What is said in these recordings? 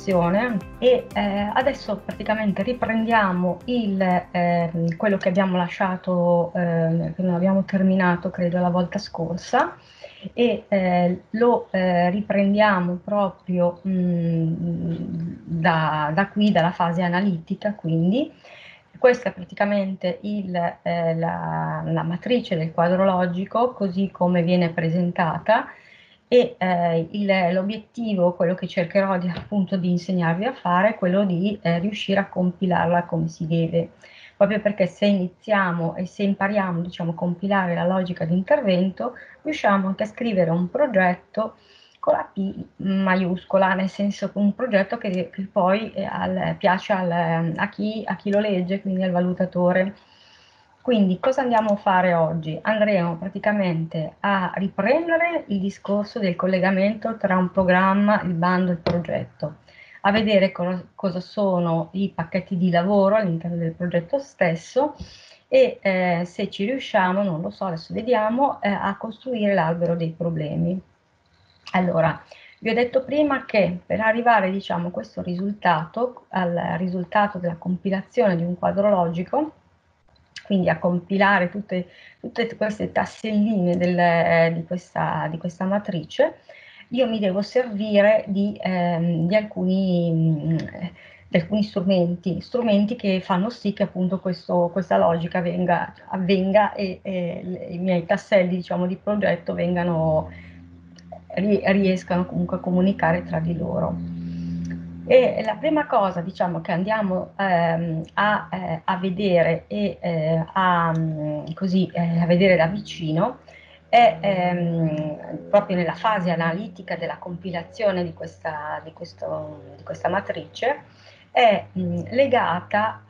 continuazione e adesso praticamente riprendiamo quello che abbiamo lasciato, che non abbiamo terminato credo la volta scorsa e lo riprendiamo proprio da qui, dalla fase analitica, quindi. Questa è praticamente la matrice del quadro logico, così come viene presentata, e l'obiettivo, quello che cercherò appunto di insegnarvi a fare, è quello di riuscire a compilarla come si deve, proprio perché se iniziamo e se impariamo, diciamo, a compilare la logica di intervento, riusciamo anche a scrivere un progetto con la P maiuscola, nel senso un progetto che poi piace a chi lo legge, quindi al valutatore. Quindi cosa andiamo a fare oggi? Andremo praticamente a riprendere il discorso del collegamento tra un programma, il bando e il progetto, a vedere cosa sono i pacchetti di lavoro all'interno del progetto stesso e se ci riusciamo, non lo so, adesso vediamo, a costruire l'albero dei problemi. Allora, vi ho detto prima che per arrivare, diciamo, a questo risultato, al risultato della compilazione di un quadro logico, quindi a compilare tutte queste tasselline di questa matrice, io mi devo servire di alcuni strumenti che fanno sì che appunto questa logica avvenga e i miei tasselli, diciamo, di progetto riescano comunque a comunicare tra di loro. E la prima cosa, diciamo, che andiamo a vedere e a vedere da vicino è proprio nella fase analitica della compilazione di questa matrice, è legata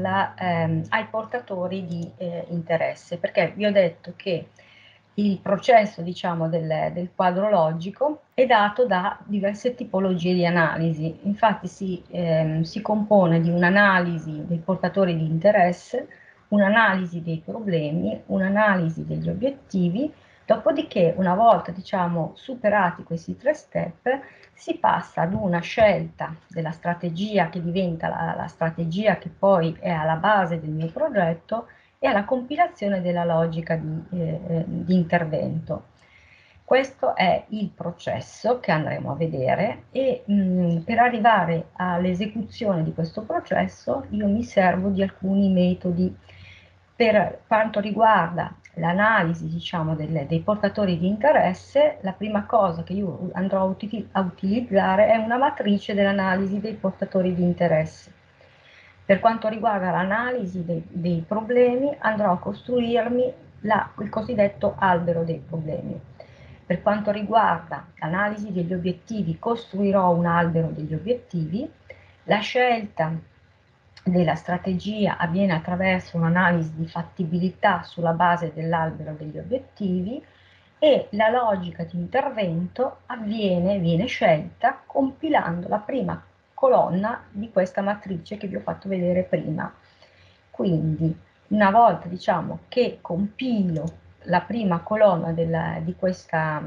ai portatori di interesse, perché vi ho detto che il processo, diciamo, del quadro logico è dato da diverse tipologie di analisi. Infatti si compone di un'analisi dei portatori di interesse, un'analisi dei problemi, un'analisi degli obiettivi. Dopodiché, una volta, diciamo, superati questi 3 step, si passa ad una scelta della strategia che diventa la strategia che poi è alla base del mio progetto e alla compilazione della logica di intervento. Questo è il processo che andremo a vedere e per arrivare all'esecuzione di questo processo io mi servo di alcuni metodi. Per quanto riguarda l'analisi, diciamo, dei portatori di interesse, la prima cosa che io andrò a utilizzare è una matrice dell'analisi dei portatori di interesse. Per quanto riguarda l'analisi dei problemi, andrò a costruirmi il cosiddetto albero dei problemi. Per quanto riguarda l'analisi degli obiettivi, costruirò un albero degli obiettivi. La scelta della strategia avviene attraverso un'analisi di fattibilità sulla base dell'albero degli obiettivi e la logica di intervento viene scelta compilando la prima colonna di questa matrice che vi ho fatto vedere prima. Quindi, una volta, diciamo, che compilo la prima colonna di questa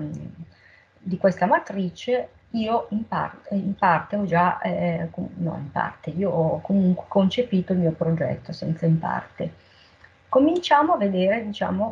matrice, io in parte ho già, no, in parte, io ho comunque concepito il mio progetto, senza in parte. Cominciamo a vedere, diciamo,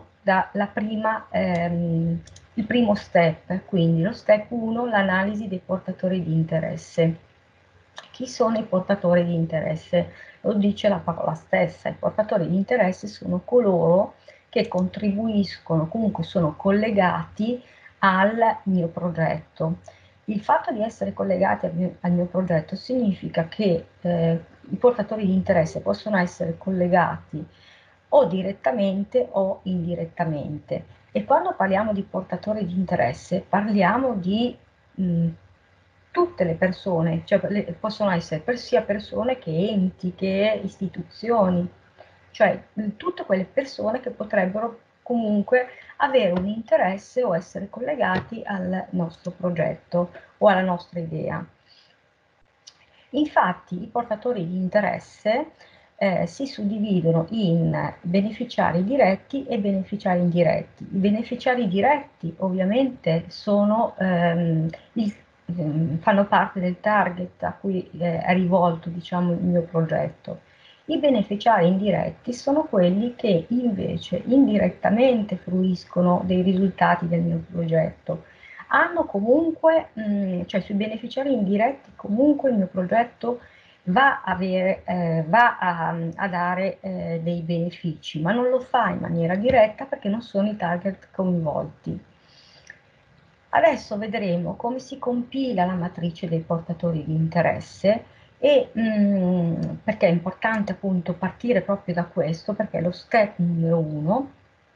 il primo step, quindi lo step 1, l'analisi dei portatori di interesse. Chi sono i portatori di interesse? Lo dice la parola stessa, i portatori di interesse sono coloro che contribuiscono, comunque sono collegati al mio progetto. Il fatto di essere collegati al mio progetto significa che i portatori di interesse possono essere collegati o direttamente o indirettamente. E quando parliamo di portatori di interesse, parliamo di tutte le persone, cioè possono essere sia persone che enti, che istituzioni, cioè tutte quelle persone che potrebbero comunque avere un interesse o essere collegati al nostro progetto o alla nostra idea. Infatti i portatori di interesse si suddividono in beneficiari diretti e beneficiari indiretti. I beneficiari diretti ovviamente sono fanno parte del target a cui è rivolto, diciamo, il mio progetto. I beneficiari indiretti sono quelli che invece indirettamente fruiscono dei risultati del mio progetto. Hanno comunque, cioè sui beneficiari indiretti comunque il mio progetto va a dare dei benefici, ma non lo fa in maniera diretta perché non sono i target coinvolti. Adesso vedremo come si compila la matrice dei portatori di interesse e perché è importante appunto partire proprio da questo, perché è lo step numero uno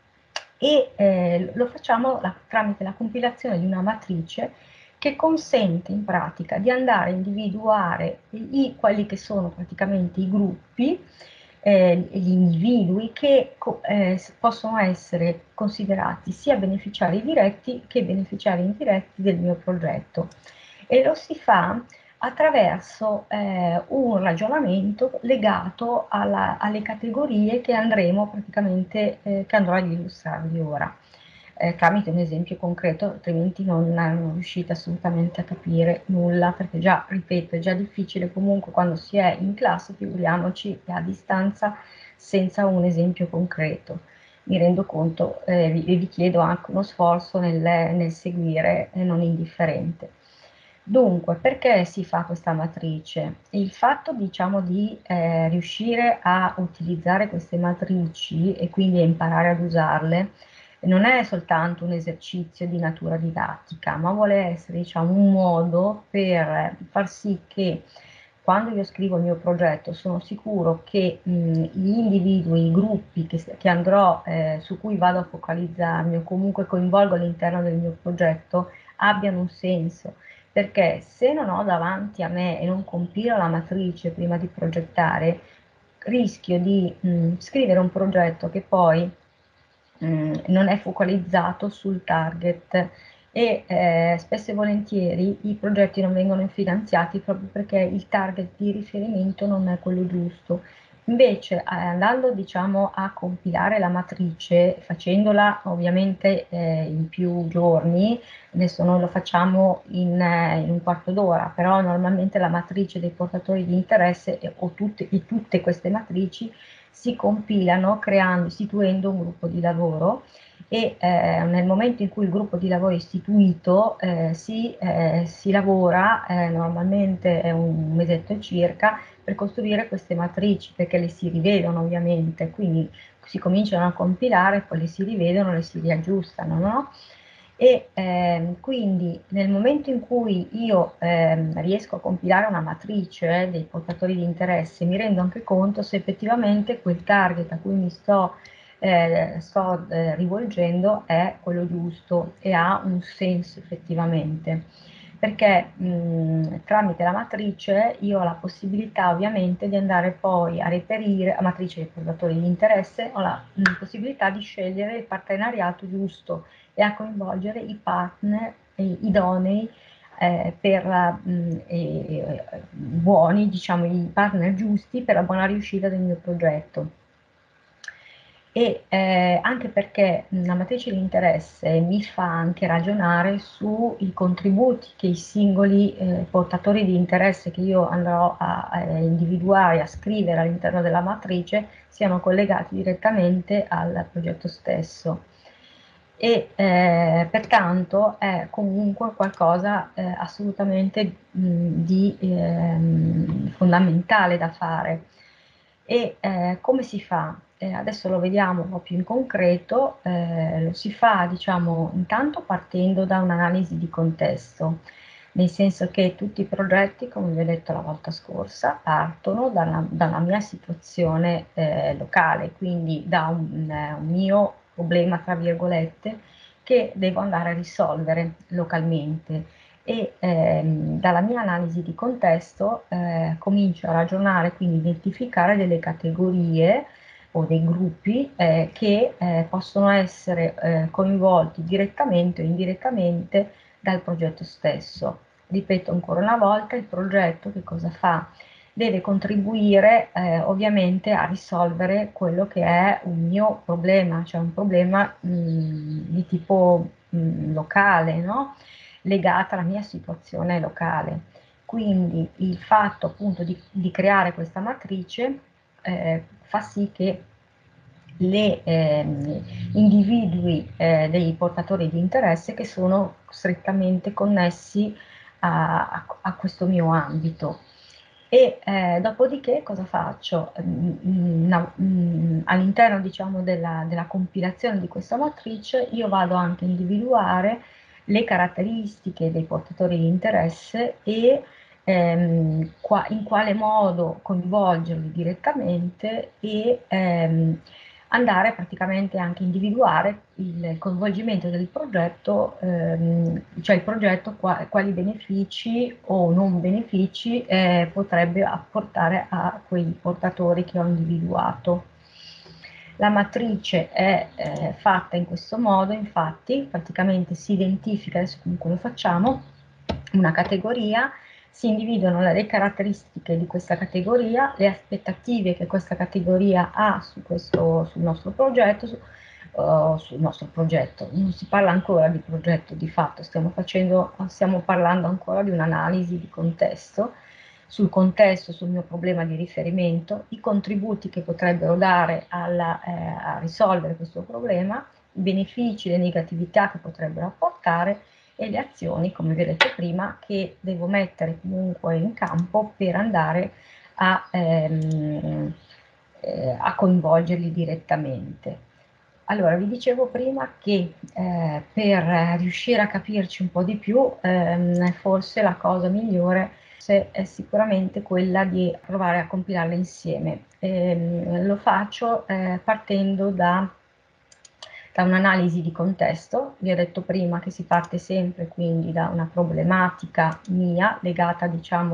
e lo facciamo tramite la compilazione di una matrice che consente in pratica di andare a individuare quelli che sono praticamente i gruppi, gli individui che possono essere considerati sia beneficiari diretti che beneficiari indiretti del mio progetto. E lo si fa attraverso un ragionamento legato alle categorie che andremo praticamente, che andrò ad illustrarvi ora, tramite un esempio concreto, altrimenti non riuscite assolutamente a capire nulla, perché già, ripeto, è già difficile comunque quando si è in classe, figuriamoci a distanza senza un esempio concreto. Mi rendo conto e vi chiedo anche uno sforzo nel seguire non indifferente. Dunque, perché si fa questa matrice? Il fatto, diciamo, di riuscire a utilizzare queste matrici e quindi a imparare ad usarle non è soltanto un esercizio di natura didattica, ma vuole essere, diciamo, un modo per far sì che quando io scrivo il mio progetto sono sicuro che gli individui, i gruppi che andrò, su cui vado a focalizzarmi o comunque coinvolgo all'interno del mio progetto abbiano un senso, perché se non ho davanti a me e non compilo la matrice prima di progettare, rischio di scrivere un progetto che poi non è focalizzato sul target e spesso e volentieri i progetti non vengono finanziati proprio perché il target di riferimento non è quello giusto. Invece, andando diciamo a compilare la matrice, facendola ovviamente in più giorni, adesso noi lo facciamo in un quarto d'ora, però normalmente la matrice dei portatori di interesse tutte queste matrici si compilano creando, istituendo un gruppo di lavoro e nel momento in cui il gruppo di lavoro è istituito si lavora, normalmente è un mesetto circa, per costruire queste matrici, perché le si rivedono ovviamente, quindi si cominciano a compilare, poi le si rivedono, le si riaggiustano, no? E quindi nel momento in cui io riesco a compilare una matrice dei portatori di interesse, mi rendo anche conto se effettivamente quel target a cui mi sto rivolgendo è quello giusto e ha un senso effettivamente, perché tramite la matrice io ho la possibilità ovviamente di andare poi a reperire, a matrice dei portatori di interesse, ho la possibilità di scegliere il partenariato giusto e a coinvolgere i partner idonei buoni, diciamo i partner giusti per la buona riuscita del mio progetto. E anche perché la matrice di interesse mi fa anche ragionare sui contributi che i singoli portatori di interesse che io andrò a individuare, a scrivere all'interno della matrice, siano collegati direttamente al progetto stesso e pertanto è comunque qualcosa assolutamente di fondamentale da fare. E come si fa? Adesso lo vediamo un po' più in concreto, lo si fa diciamo intanto partendo da un'analisi di contesto, nel senso che tutti i progetti, come vi ho detto la volta scorsa, partono dalla mia situazione locale, quindi da un mio problema, tra virgolette, che devo andare a risolvere localmente e dalla mia analisi di contesto comincio a ragionare, quindi identificare delle categorie o dei gruppi che possono essere coinvolti direttamente o indirettamente dal progetto stesso. Ripeto ancora una volta, il progetto che cosa fa? Deve contribuire ovviamente a risolvere quello che è un mio problema, cioè un problema di tipo locale, no? legata alla mia situazione locale. Quindi il fatto appunto di creare questa matrice fa sì che individui dei portatori di interesse che sono strettamente connessi a questo mio ambito. E dopodiché cosa faccio? All'interno, diciamo, della compilazione di questa matrice io vado anche a individuare le caratteristiche dei portatori di interesse e in quale modo coinvolgerli direttamente e andare praticamente anche a individuare il coinvolgimento del progetto, cioè il progetto quali benefici o non benefici potrebbe apportare a quei portatori che ho individuato. La matrice è fatta in questo modo, infatti, praticamente si identifica, adesso comunque lo facciamo, una categoria, si individuano le caratteristiche di questa categoria, le aspettative che questa categoria ha sul nostro progetto, sul nostro progetto. Non si parla ancora di progetto, di fatto stiamo parlando ancora di un'analisi di contesto, sul contesto, sul mio problema di riferimento, i contributi che potrebbero dare a risolvere questo problema, i benefici, le negatività che potrebbero apportare e le azioni, come vi ho detto prima, che devo mettere comunque in campo per andare a coinvolgerli direttamente. Allora, vi dicevo prima che per riuscire a capirci un po' di più, forse la cosa migliore è sicuramente quella di provare a compilarle insieme. Lo faccio partendo da un'analisi di contesto. Vi ho detto prima che si parte sempre quindi da una problematica mia legata, diciamo,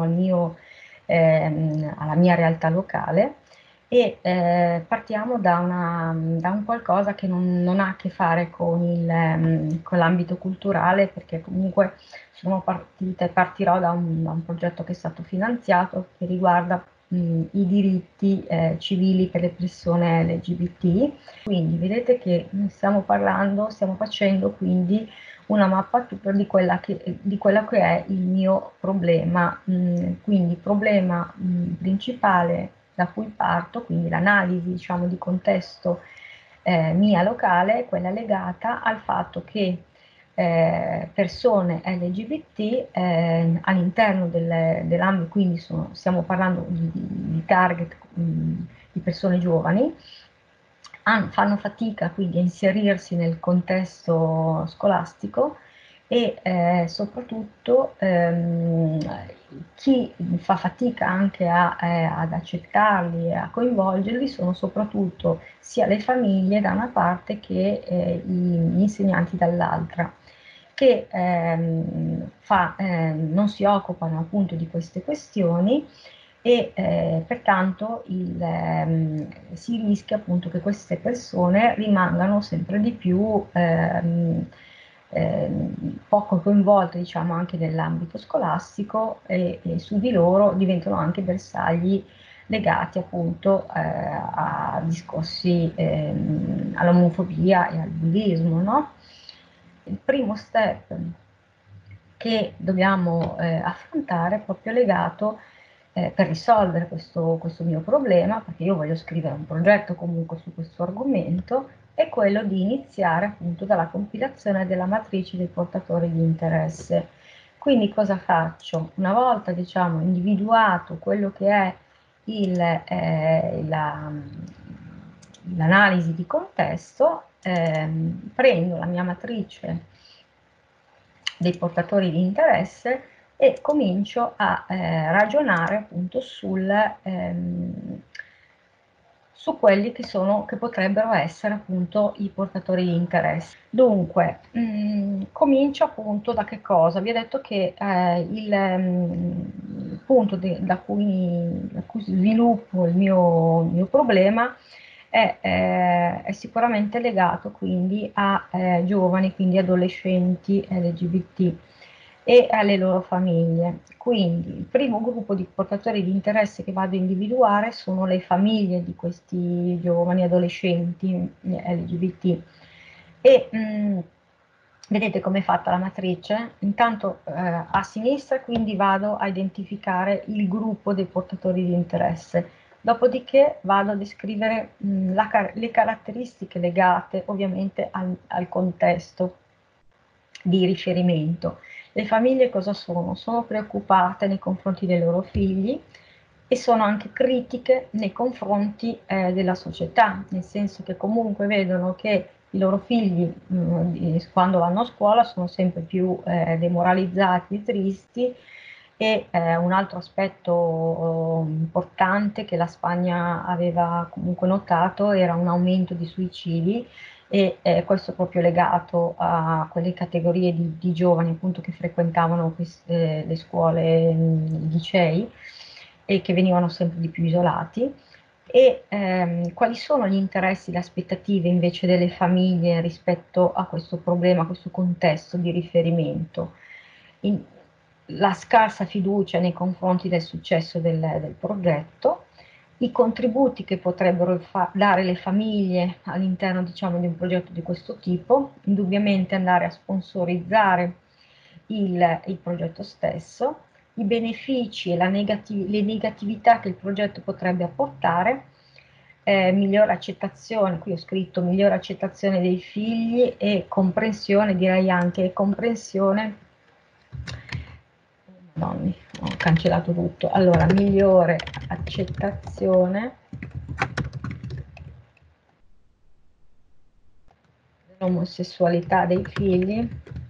alla mia realtà locale e partiamo da un qualcosa che non ha a che fare con l'ambito culturale, perché comunque partirò da un progetto che è stato finanziato che riguarda i diritti civili per le persone LGBT. Quindi vedete che stiamo facendo quindi una mappatura di quello che è il mio problema. Quindi il problema principale da cui parto, quindi l'analisi, diciamo, di contesto mia locale, è quella legata al fatto che persone LGBT all'interno dell'ambito, quindi stiamo parlando di target di persone giovani, fanno fatica quindi a inserirsi nel contesto scolastico e soprattutto chi fa fatica anche ad accettarli e a coinvolgerli sono soprattutto sia le famiglie da una parte che gli insegnanti dall'altra, che non si occupano appunto di queste questioni e pertanto si rischia appunto che queste persone rimangano sempre di più poco coinvolte, diciamo, anche nell'ambito scolastico e su di loro diventano anche bersagli legati appunto a discorsi all'omofobia e al bullismo, no? Il primo step che dobbiamo affrontare è proprio legato per risolvere questo mio problema, perché io voglio scrivere un progetto comunque su questo argomento, è quello di iniziare appunto dalla compilazione della matrice dei portatori di interesse. Quindi cosa faccio? Una volta, diciamo, individuato quello che è l'analisi di contesto, prendo la mia matrice dei portatori di interesse e comincio a ragionare appunto su quelli che potrebbero essere appunto i portatori di interesse. Dunque, comincio appunto da che cosa? Vi ho detto che il punto da cui sviluppo il mio problema è sicuramente legato quindi a giovani, quindi adolescenti LGBT e alle loro famiglie. Quindi il primo gruppo di portatori di interesse che vado a individuare sono le famiglie di questi giovani adolescenti LGBT e Vedete come è fatta la matrice? Intanto a sinistra quindi vado a identificare il gruppo dei portatori di interesse, dopodiché vado a descrivere le caratteristiche legate ovviamente al contesto di riferimento. Le famiglie cosa sono? Sono preoccupate nei confronti dei loro figli e sono anche critiche nei confronti della società, nel senso che comunque vedono che i loro figli quando vanno a scuola sono sempre più demoralizzati, tristi e un altro aspetto importante che la Spagna aveva comunque notato era un aumento di suicidi e questo è proprio legato a quelle categorie di giovani appunto che frequentavano le scuole, i licei e che venivano sempre di più isolati. E quali sono gli interessi, le aspettative invece delle famiglie rispetto a questo problema, a questo contesto di riferimento? In, la scarsa fiducia nei confronti del successo del progetto, i contributi che potrebbero dare le famiglie all'interno, diciamo, di un progetto di questo tipo, indubbiamente andare a sponsorizzare il progetto stesso, i benefici e le negatività che il progetto potrebbe apportare, migliore accettazione, qui ho scritto migliore accettazione dei figli e comprensione, direi anche comprensione, Madonna, ho cancellato tutto, allora migliore accettazione dell'omosessualità dei figli.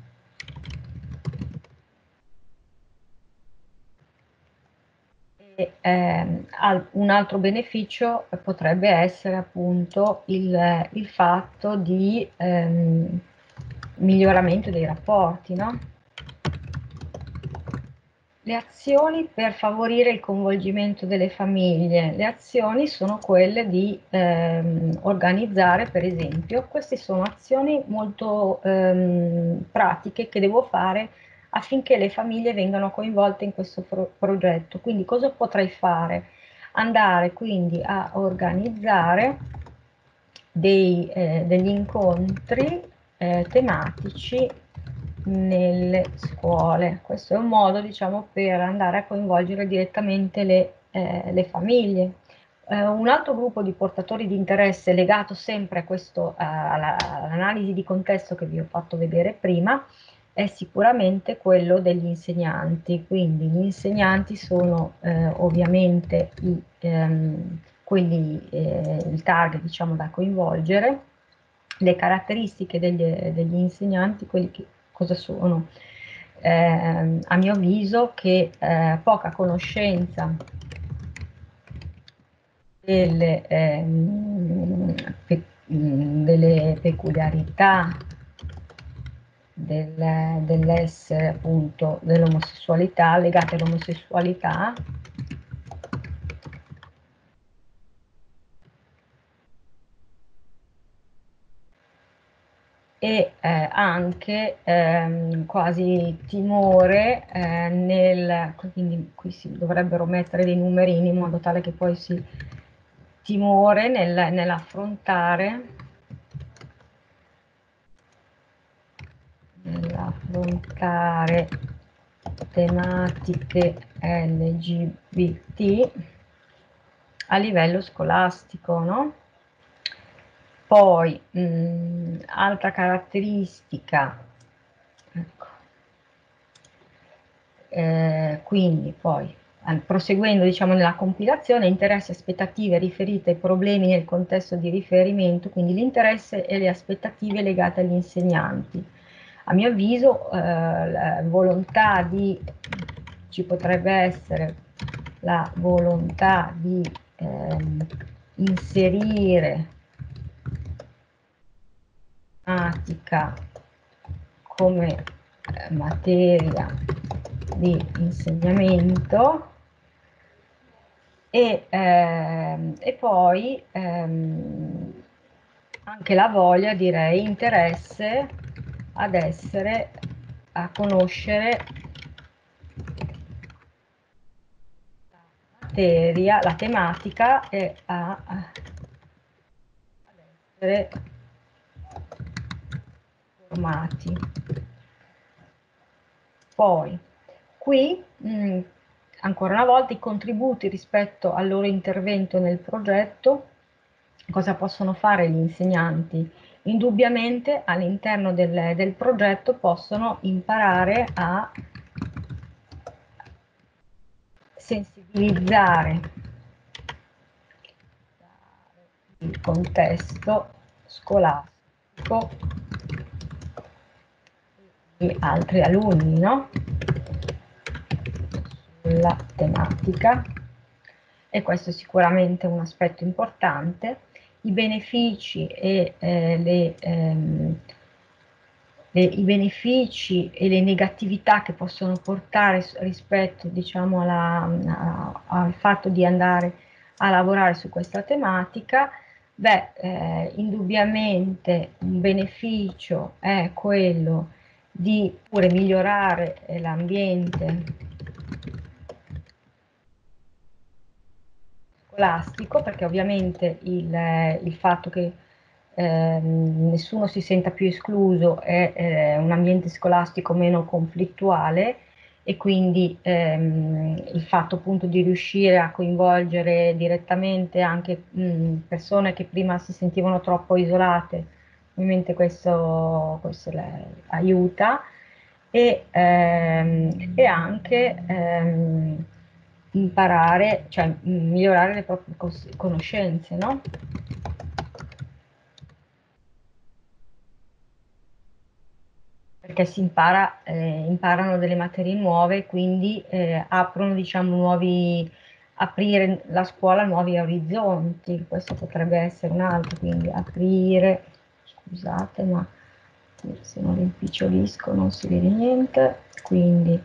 E, un altro beneficio potrebbe essere appunto il fatto di miglioramento dei rapporti, no? Le azioni per favorire il coinvolgimento delle famiglie. Le azioni sono quelle di organizzare, per esempio, queste sono azioni molto pratiche che devo fare affinché le famiglie vengano coinvolte in questo progetto. Quindi cosa potrei fare? Andare quindi a organizzare degli incontri tematici nelle scuole. Questo è un modo, diciamo, per andare a coinvolgere direttamente le famiglie. Un altro gruppo di portatori di interesse legato sempre a questo, all'analisi di contesto che vi ho fatto vedere prima, è sicuramente quello degli insegnanti. Quindi gli insegnanti sono ovviamente il target, diciamo, da coinvolgere. Le caratteristiche degli insegnanti, quelli che cosa sono? A mio avviso che poca conoscenza delle peculiarità dell'essere appunto dell'omosessualità, legate all'omosessualità, e anche quasi timore quindi qui si dovrebbero mettere dei numerini in modo tale che poi si timore nell'affrontare tematiche LGBT a livello scolastico, no? Poi, altra caratteristica, ecco, quindi poi, proseguendo diciamo nella compilazione, interessi, aspettative riferite ai problemi nel contesto di riferimento, quindi l'interesse e le aspettative legate agli insegnanti. A mio avviso, la volontà ci potrebbe essere la volontà di inserire matematica come materia di insegnamento e poi anche la voglia, direi, interesse ad essere, a conoscere la materia, la tematica e ad essere informati. Poi, qui, ancora una volta, i contributi rispetto al loro intervento nel progetto, cosa possono fare gli insegnanti? Indubbiamente all'interno del progetto possono imparare a sensibilizzare il contesto scolastico di altri alunni, no? Sulla tematica, e questo è sicuramente un aspetto importante. I benefici e i benefici e le negatività che possono portare rispetto, diciamo, al fatto di andare a lavorare su questa tematica. Beh, indubbiamente un beneficio è quello di pure migliorare l'ambiente scolastico, perché ovviamente il fatto che nessuno si senta più escluso è un ambiente scolastico meno conflittuale, e quindi il fatto appunto di riuscire a coinvolgere direttamente anche persone che prima si sentivano troppo isolate, ovviamente questo aiuta, e anche imparare, cioè migliorare le proprie conoscenze, no? Perché imparano delle materie nuove, quindi aprono, diciamo, aprire la scuola a nuovi orizzonti. Questo potrebbe essere un altro, quindi aprire, scusate, ma se non rimpicciolisco non si vede niente, quindi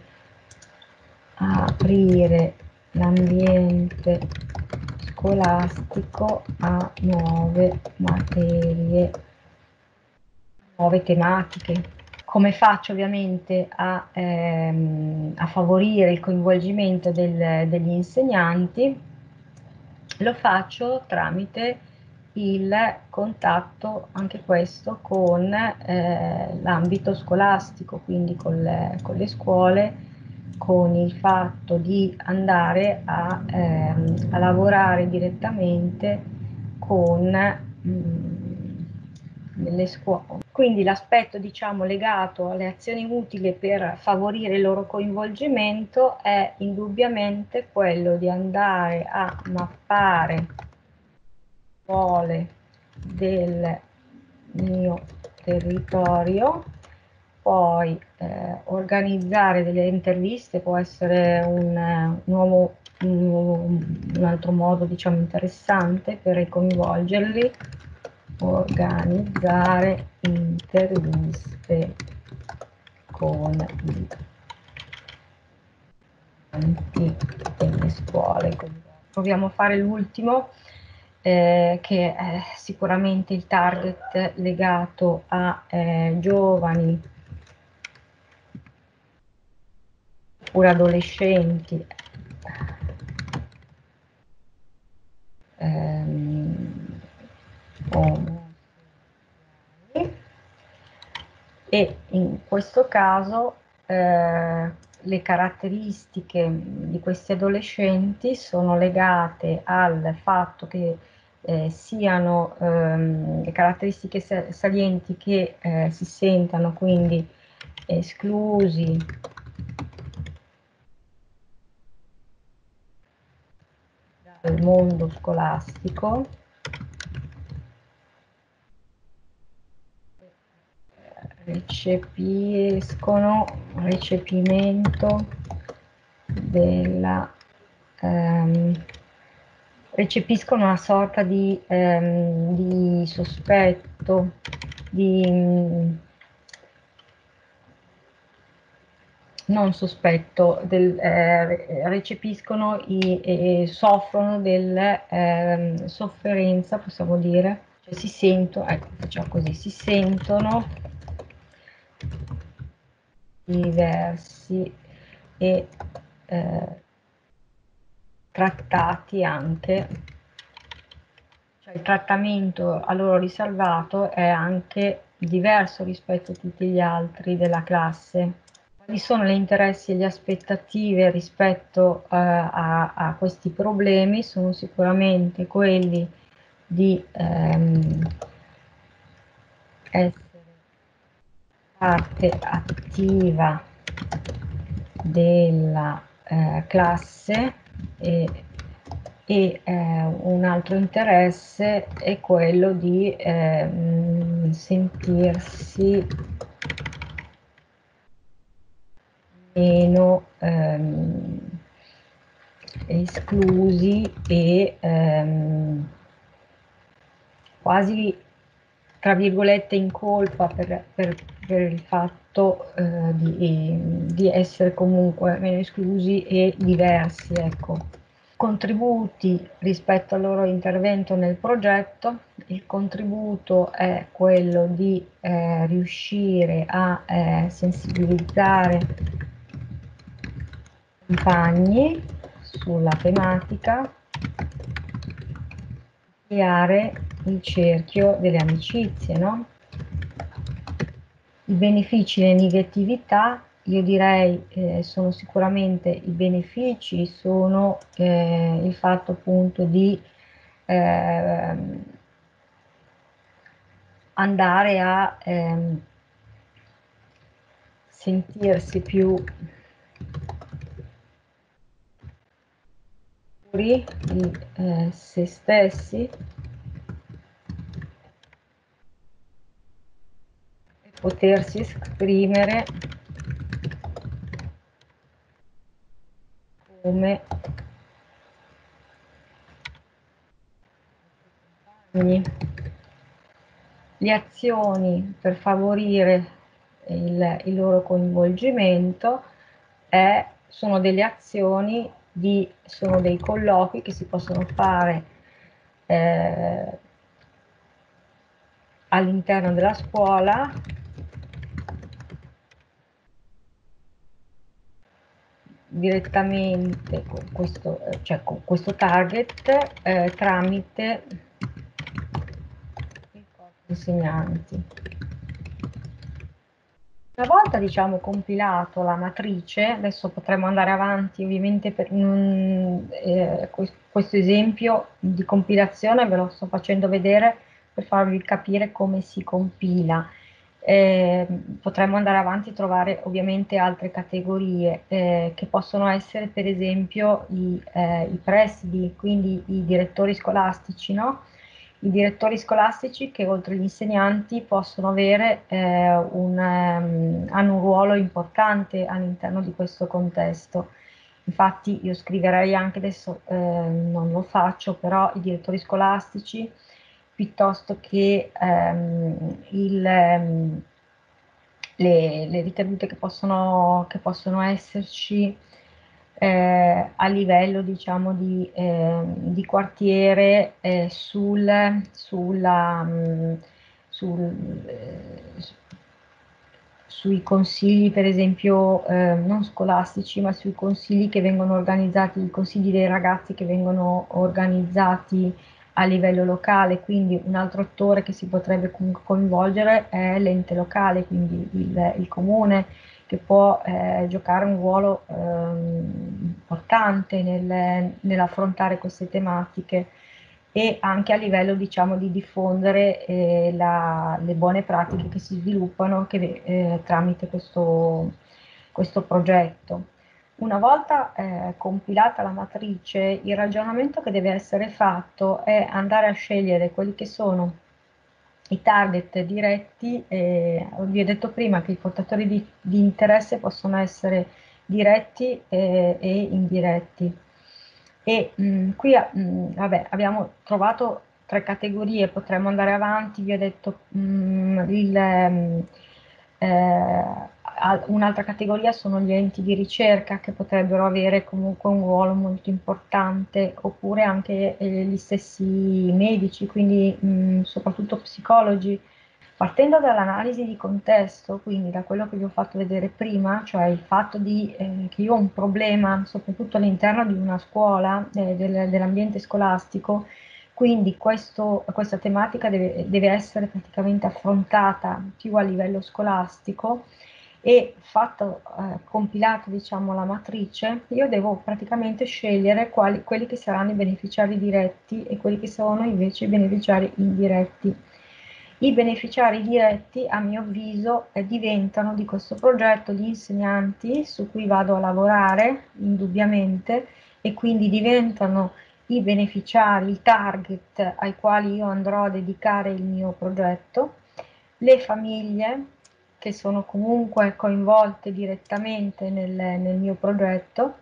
aprire l'ambiente scolastico a nuove materie, nuove tematiche. Come faccio ovviamente a favorire il coinvolgimento degli insegnanti? Lo faccio tramite il contatto, anche questo, con l'ambito scolastico, quindi con le scuole, con il fatto di andare a lavorare direttamente con nelle scuole. Quindi l'aspetto, diciamo, legato alle azioni utili per favorire il loro coinvolgimento è indubbiamente quello di andare a mappare scuole del mio territorio, poi organizzare delle interviste, può essere un altro modo, diciamo, interessante per coinvolgerli, organizzare interviste con i studenti delle scuole. Proviamo a fare l'ultimo, che è sicuramente il target legato a giovani oppure adolescenti omosessuali, e in questo caso le caratteristiche di questi adolescenti sono legate al fatto che siano le caratteristiche salienti, che si sentano quindi esclusi dal mondo scolastico, recepimento della recepiscono una sorta di sospetto, non sospetto, recepiscono e soffrono del sofferenza, possiamo dire, cioè si sentono, ecco, facciamo così, si sentono diversi e trattati anche, cioè il trattamento a loro riservato è anche diverso rispetto a tutti gli altri della classe. Quali sono gli interessi e le aspettative rispetto a questi problemi? Sono sicuramente quelli di essere parte attiva della classe e un altro interesse è quello di sentirsi meno esclusi e quasi tra virgolette in colpa per il fatto di essere comunque meno esclusi e diversi, ecco. Contributi rispetto al loro intervento nel progetto. Il contributo è quello di riuscire a sensibilizzare i compagni sulla tematica, creare il cerchio delle amicizie, no? I benefici e le negatività, io direi sono sicuramente i benefici, sono il fatto appunto di eh, andare a sentirsi più sicuri di se stessi e potersi esprimere come compagni. Le azioni per favorire il loro coinvolgimento sono delle azioni sono dei colloqui che si possono fare all'interno della scuola direttamente cioè con questo target tramite i insegnanti. Una volta, diciamo, compilato la matrice, adesso potremo andare avanti, ovviamente questo esempio di compilazione ve lo sto facendo vedere per farvi capire come si compila. Potremmo andare avanti e trovare ovviamente altre categorie che possono essere per esempio i presidi, quindi i direttori scolastici, no? I direttori scolastici che oltre agli insegnanti possono avere hanno un ruolo importante all'interno di questo contesto. Infatti io scriverei anche adesso, non lo faccio, però i direttori scolastici piuttosto che le ricadute che possono esserci a livello diciamo di quartiere sul, sui consigli per esempio non scolastici ma sui consigli che vengono organizzati, i consigli dei ragazzi che vengono organizzati a livello locale, quindi un altro attore che si potrebbe comunque coinvolgere è l'ente locale, quindi il comune, che può giocare un ruolo importante nell'affrontare queste tematiche e anche a livello, diciamo, di diffondere le buone pratiche che si sviluppano tramite questo progetto. Una volta compilata la matrice, il ragionamento che deve essere fatto è andare a scegliere quelli che sono i target diretti. Vi ho detto prima che i portatori di interesse possono essere diretti e indiretti. E qui vabbè, abbiamo trovato tre categorie, potremmo andare avanti, vi ho detto un'altra categoria sono gli enti di ricerca che potrebbero avere comunque un ruolo molto importante, oppure anche gli stessi medici, quindi soprattutto psicologi. Partendo dall'analisi di contesto, quindi da quello che vi ho fatto vedere prima, cioè il fatto che io ho un problema, soprattutto all'interno di una scuola, dell'ambiente scolastico, quindi questa tematica deve essere praticamente affrontata più a livello scolastico e compilata diciamo la matrice, io devo praticamente scegliere quelli che saranno i beneficiari diretti e quelli che sono invece i beneficiari indiretti. I beneficiari diretti, a mio avviso, diventano di questo progetto gli insegnanti su cui vado a lavorare, indubbiamente, e quindi diventano i beneficiari, il target ai quali io andrò a dedicare il mio progetto, le famiglie che sono comunque coinvolte direttamente nel mio progetto,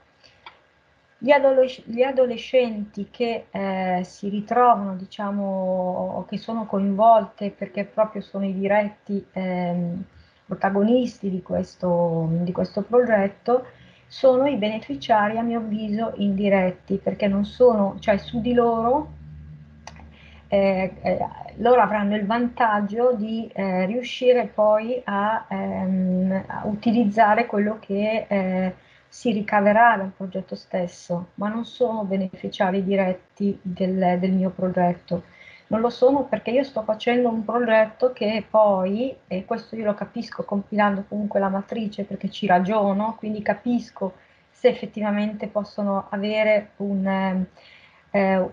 gli adolescenti che si ritrovano, diciamo, che sono coinvolte perché proprio sono i diretti protagonisti di questo progetto, sono i beneficiari, a mio avviso, indiretti, perché non sono, cioè su di loro, eh, eh, loro avranno il vantaggio di riuscire poi a utilizzare quello che si ricaverà dal progetto stesso, ma non sono beneficiari diretti del mio progetto. Non lo sono perché io sto facendo un progetto che poi, e questo io lo capisco compilando comunque la matrice perché ci ragiono, quindi capisco se effettivamente possono avere eh,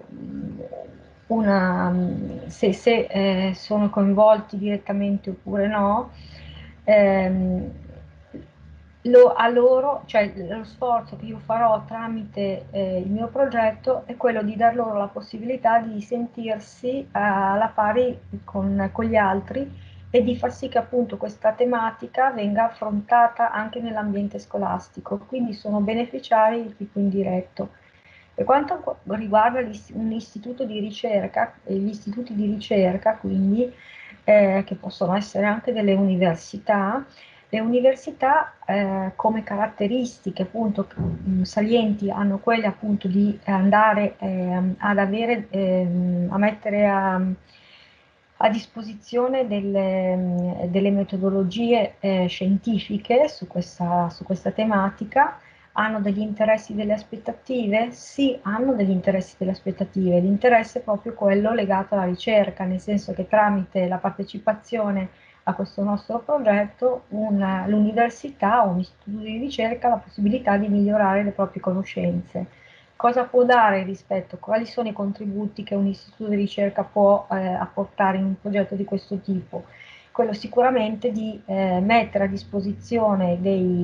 se sono coinvolti direttamente oppure no. ehm, a loro, cioè lo sforzo che io farò tramite il mio progetto è quello di dar loro la possibilità di sentirsi alla pari con gli altri e di far sì che appunto questa tematica venga affrontata anche nell'ambiente scolastico, quindi sono beneficiari di tipo indiretto. Per quanto riguarda un istituto di ricerca, gli istituti di ricerca, quindi, che possono essere anche delle università, le università come caratteristiche appunto salienti hanno quelle appunto di andare ad avere, a mettere a disposizione delle metodologie scientifiche su questa tematica. Hanno degli interessi, delle aspettative? Sì, hanno degli interessi, delle aspettative. L'interesse è proprio quello legato alla ricerca, nel senso che tramite la partecipazione a questo nostro progetto l'università o un istituto di ricerca ha la possibilità di migliorare le proprie conoscenze. Cosa può dare rispetto? Quali sono i contributi che un istituto di ricerca può apportare in un progetto di questo tipo? Quello sicuramente di mettere a disposizione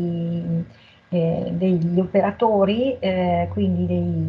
degli operatori, quindi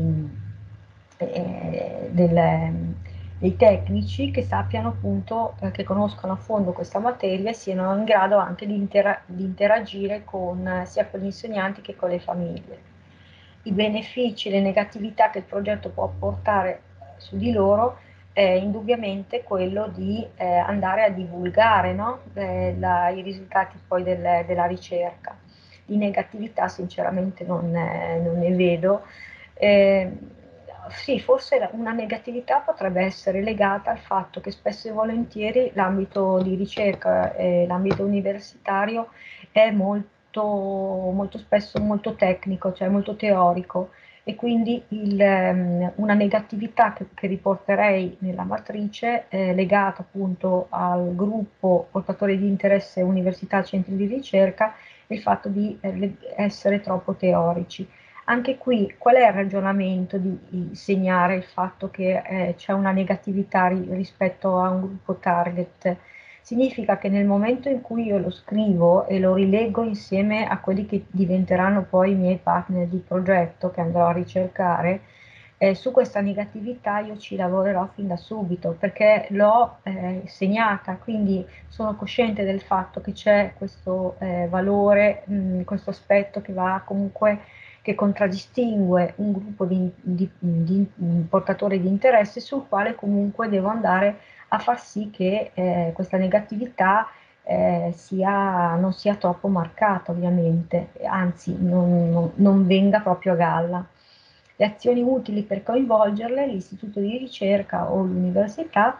dei tecnici che sappiano appunto, che conoscano a fondo questa materia e siano in grado anche di interagire sia con gli insegnanti che con le famiglie. I benefici, le negatività che il progetto può portare su di loro è indubbiamente quello di andare a divulgare, no? I risultati poi della ricerca. Di negatività sinceramente non ne vedo. Eh, sì, forse una negatività potrebbe essere legata al fatto che spesso e volentieri l'ambito di ricerca e l'ambito universitario è molto spesso molto tecnico, cioè molto teorico e quindi una negatività che riporterei nella matrice legata appunto al gruppo portatore di interesse università centri di ricerca è il fatto di essere troppo teorici. Anche qui, qual è il ragionamento di segnare il fatto che c'è una negatività rispetto a un gruppo target? Significa che nel momento in cui io lo scrivo e lo rileggo insieme a quelli che diventeranno poi i miei partner di progetto che andrò a ricercare, su questa negatività io ci lavorerò fin da subito perché l'ho segnata, quindi sono cosciente del fatto che c'è questo valore, questo aspetto che va comunque che contraddistingue un gruppo di portatori di interesse sul quale comunque devo andare a far sì che questa negatività non sia troppo marcata ovviamente, anzi non venga proprio a galla. Le azioni utili per coinvolgerle, l'istituto di ricerca o l'università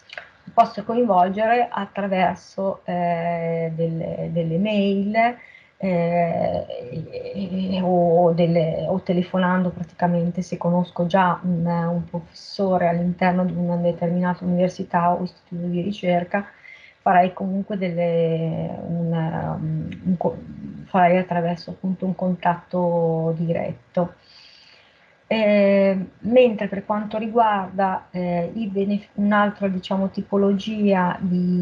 posso coinvolgere attraverso delle mail, o telefonando praticamente se conosco già un professore all'interno di una determinata università o istituto di ricerca, farei comunque farei attraverso appunto un contatto diretto. Mentre per quanto riguarda un'altra diciamo, tipologia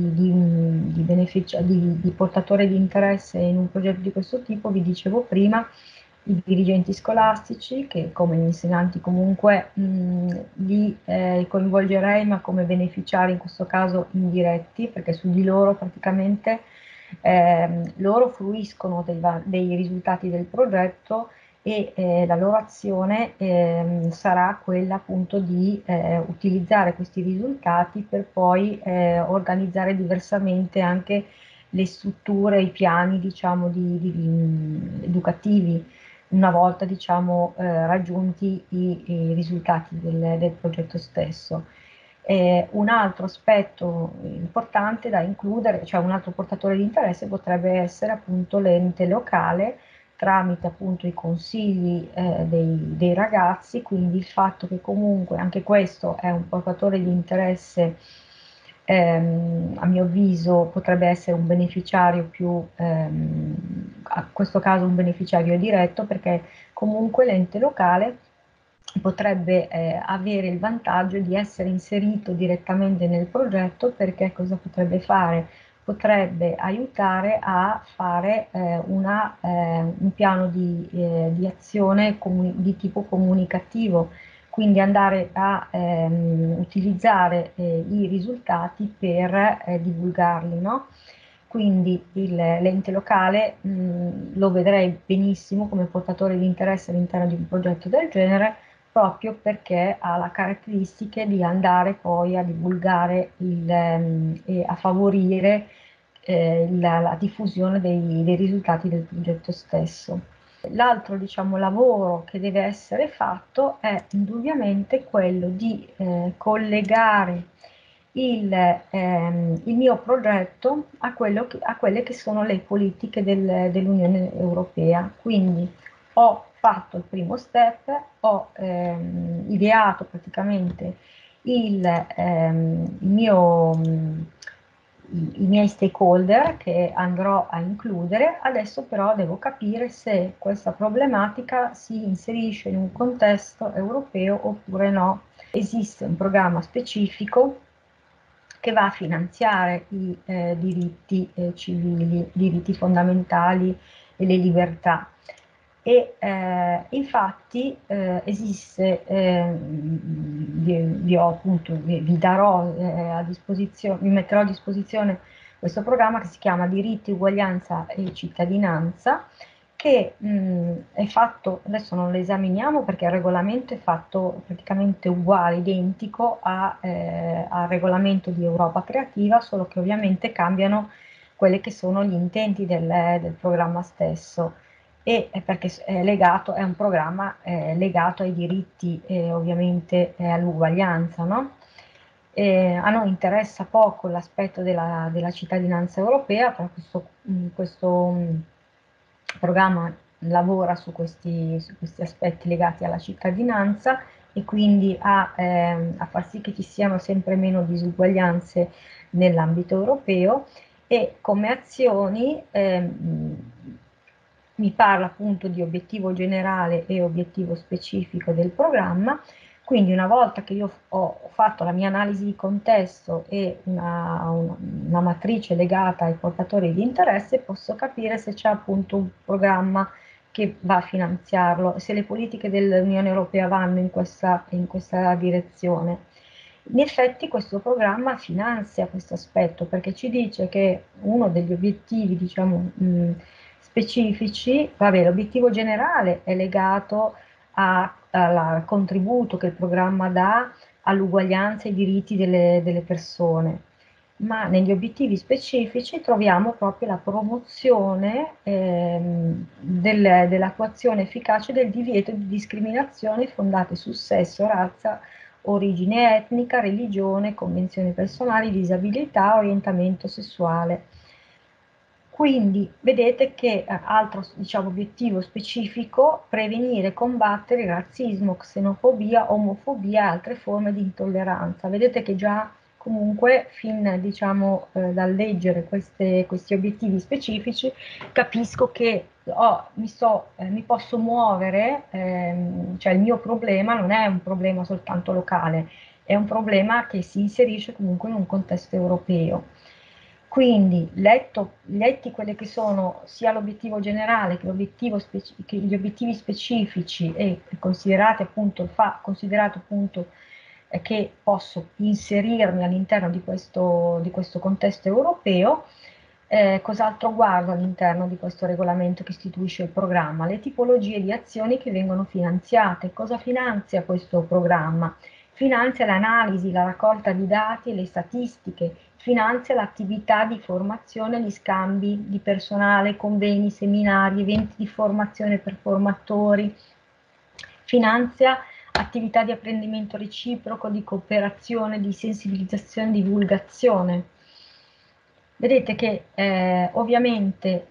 di portatore di interesse in un progetto di questo tipo, vi dicevo prima, i dirigenti scolastici, che come gli insegnanti comunque li coinvolgerei, ma come beneficiari in questo caso indiretti, perché su di loro praticamente loro fruiscono dei risultati del progetto e la loro azione sarà quella appunto di utilizzare questi risultati per poi organizzare diversamente anche le strutture, i piani diciamo, educativi una volta diciamo, raggiunti i risultati del progetto stesso. Un altro aspetto importante da includere, cioè un altro portatore di interesse potrebbe essere appunto l'ente locale tramite appunto i consigli dei ragazzi, quindi il fatto che comunque anche questo è un portatore di interesse, a mio avviso potrebbe essere un beneficiario più, a questo caso un beneficiario diretto, perché comunque l'ente locale potrebbe avere il vantaggio di essere inserito direttamente nel progetto, perché cosa potrebbe fare? Potrebbe aiutare a fare un piano di azione di tipo comunicativo, quindi andare a utilizzare i risultati per divulgarli, no? Quindi l'ente locale lo vedrei benissimo come portatore di interesse all'interno di un progetto del genere, proprio perché ha la caratteristica di andare poi a divulgare e a favorire la diffusione dei risultati del progetto stesso. L'altro diciamo, lavoro che deve essere fatto è indubbiamente quello di collegare il mio progetto a quelle che sono le politiche dell'Unione Europea. Quindi ho fatto il primo step, ho ideato praticamente il mio, i miei stakeholder che andrò a includere. Adesso però devo capire se questa problematica si inserisce in un contesto europeo oppure no. Esiste un programma specifico che va a finanziare i diritti civili, diritti fondamentali e le libertà. E infatti esiste, vi darò a disposizione, vi metterò a disposizione questo programma che si chiama Diritti, Uguaglianza e Cittadinanza, che è fatto, adesso non lo esaminiamo perché il regolamento è fatto praticamente uguale, identico al regolamento di Europa Creativa, solo che ovviamente cambiano quelli che sono gli intenti del programma stesso, e perché è un programma legato ai diritti e ovviamente all'uguaglianza, no? A noi interessa poco l'aspetto della cittadinanza europea, però questo programma lavora su questi aspetti legati alla cittadinanza e quindi a far sì che ci siano sempre meno disuguaglianze nell'ambito europeo, e come azioni mi parla appunto di obiettivo generale e obiettivo specifico del programma. Quindi una volta che io ho fatto la mia analisi di contesto e una matrice legata ai portatori di interesse, posso capire se c'è appunto un programma che va a finanziarlo, se le politiche dell'Unione Europea vanno in questa direzione. In effetti questo programma finanzia questo aspetto, perché ci dice che uno degli obiettivi, diciamo, specifici, vabbè, l'obiettivo generale è legato al contributo che il programma dà all'uguaglianza e ai diritti delle persone, ma negli obiettivi specifici troviamo proprio la promozione dell'attuazione efficace del divieto di discriminazioni fondate su sesso, razza, origine etnica, religione, convenzioni personali, disabilità, orientamento sessuale. Quindi vedete che altro, diciamo, obiettivo specifico: prevenire e combattere il razzismo, xenofobia, omofobia e altre forme di intolleranza. Vedete che già comunque fin, diciamo, dal leggere questi obiettivi specifici capisco che mi posso muovere, cioè il mio problema non è un problema soltanto locale, è un problema che si inserisce comunque in un contesto europeo. Quindi, letti quelli che sono sia l'obiettivo generale che gli obiettivi specifici, e considerato appunto che posso inserirmi all'interno di questo contesto europeo, cos'altro guardo all'interno di questo regolamento che istituisce il programma? Le tipologie di azioni che vengono finanziate. Cosa finanzia questo programma? Finanzia l'analisi, la raccolta di dati e le statistiche, finanzia l'attività di formazione, gli scambi di personale, convegni, seminari, eventi di formazione per formatori, finanzia attività di apprendimento reciproco, di cooperazione, di sensibilizzazione, divulgazione. Vedete che ovviamente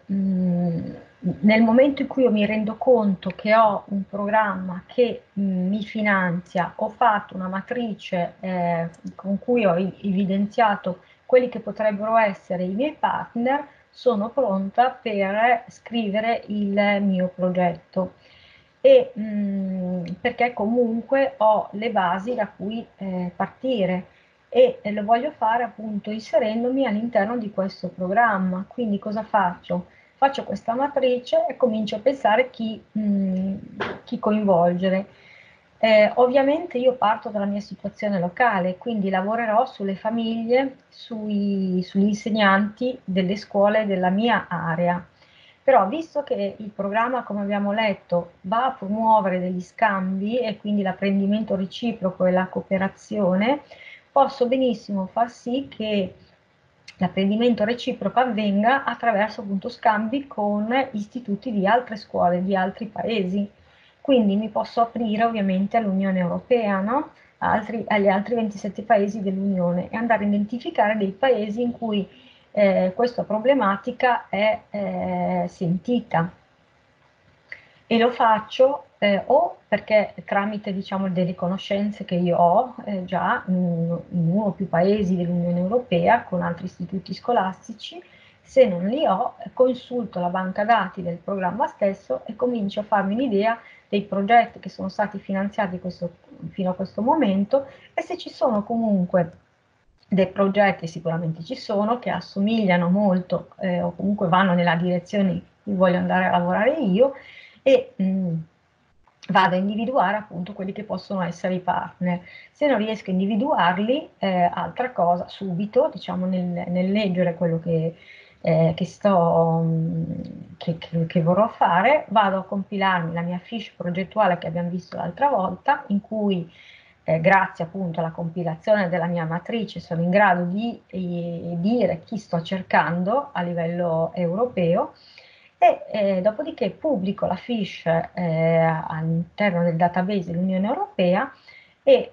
nel momento in cui io mi rendo conto che ho un programma che mi finanzia, ho fatto una matrice con cui ho evidenziato quelli che potrebbero essere i miei partner, sono pronta per scrivere il mio progetto. E perché comunque ho le basi da cui partire, e lo voglio fare appunto inserendomi all'interno di questo programma. Quindi cosa faccio? Faccio questa matrice e comincio a pensare chi coinvolgere. Ovviamente io parto dalla mia situazione locale, quindi lavorerò sulle famiglie, sugli insegnanti delle scuole della mia area. Però visto che il programma, come abbiamo letto, va a promuovere degli scambi e quindi l'apprendimento reciproco e la cooperazione, posso benissimo far sì che l'apprendimento reciproco avvenga attraverso appunto scambi con istituti di altre scuole, di altri paesi. Quindi mi posso aprire ovviamente all'Unione Europea, no? Agli altri 27 paesi dell'Unione, e andare a identificare dei paesi in cui questa problematica è sentita. E lo faccio o perché tramite, diciamo, delle conoscenze che io ho già in uno o più paesi dell'Unione Europea con altri istituti scolastici. Se non li ho, consulto la banca dati del programma stesso e comincio a farmi un'idea dei progetti che sono stati finanziati fino a questo momento, e se ci sono comunque dei progetti, sicuramente ci sono, che assomigliano molto o comunque vanno nella direzione in cui voglio andare a lavorare io, e vado a individuare appunto quelli che possono essere i partner. Se non riesco a individuarli, altra cosa, subito, diciamo, nel leggere quello che vorrò fare, vado a compilarmi la mia fiche progettuale che abbiamo visto l'altra volta, in cui grazie appunto alla compilazione della mia matrice sono in grado di dire chi sto cercando a livello europeo, e dopodiché pubblico la fiche all'interno del database dell'Unione Europea, e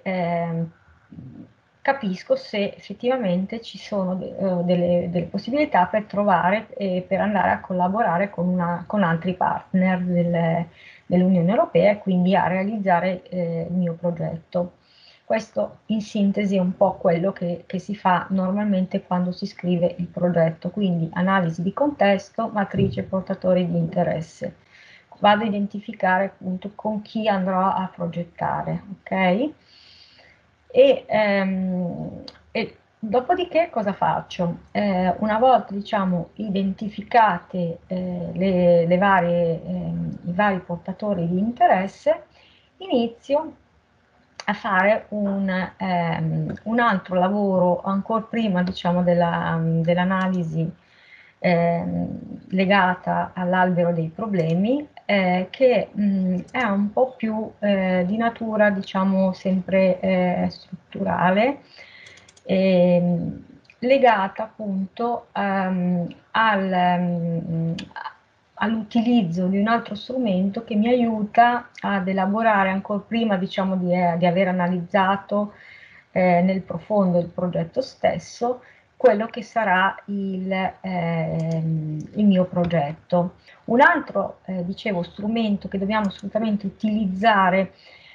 capisco se effettivamente ci sono delle possibilità per trovare e per andare a collaborare con altri partner dell'Unione Europea, e quindi a realizzare il mio progetto. Questo in sintesi è un po' quello che si fa normalmente quando si scrive il progetto, quindi analisi di contesto, matrice portatori di interesse. Vado a identificare appunto con chi andrò a progettare, ok? E dopodiché cosa faccio? Una volta, diciamo, identificate i vari portatori di interesse, inizio a fare un altro lavoro ancora prima, diciamo, dell'analisi legata all'albero dei problemi, che è un po' più di natura, diciamo, sempre strutturale, legata appunto all'utilizzo di un altro strumento che mi aiuta ad elaborare ancora prima, diciamo, di aver analizzato nel profondo il progetto stesso, quello che sarà il mio progetto. Un altro, dicevo, strumento che dobbiamo assolutamente utilizzare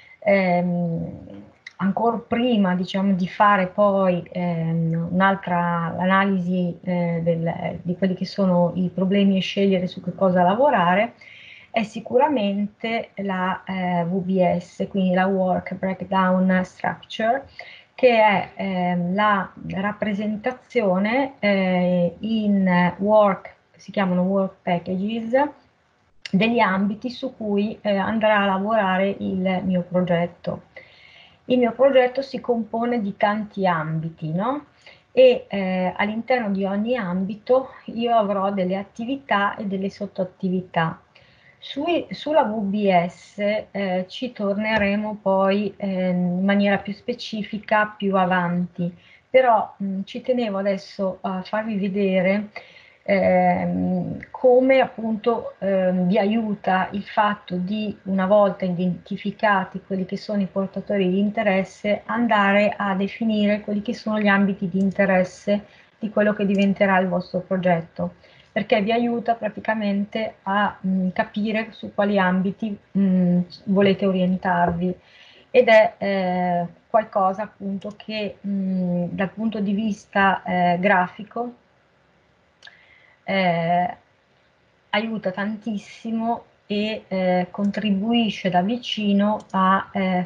ancora prima, diciamo, di fare poi un'altra analisi di quelli che sono i problemi e scegliere su che cosa lavorare, è sicuramente la VBS, quindi la Work Breakdown Structure, che è la rappresentazione in work, si chiamano work packages, degli ambiti su cui andrà a lavorare il mio progetto. Il mio progetto si compone di tanti ambiti, no? E all'interno di ogni ambito io avrò delle attività e delle sottoattività. Sulla VBS ci torneremo poi in maniera più specifica più avanti, però ci tenevo adesso a farvi vedere come appunto vi aiuta il fatto di, una volta identificati quelli che sono i portatori di interesse, andare a definire quelli che sono gli ambiti di interesse di quello che diventerà il vostro progetto, perché vi aiuta praticamente a capire su quali ambiti volete orientarvi, ed è qualcosa appunto che dal punto di vista grafico eh, aiuta tantissimo e contribuisce da vicino a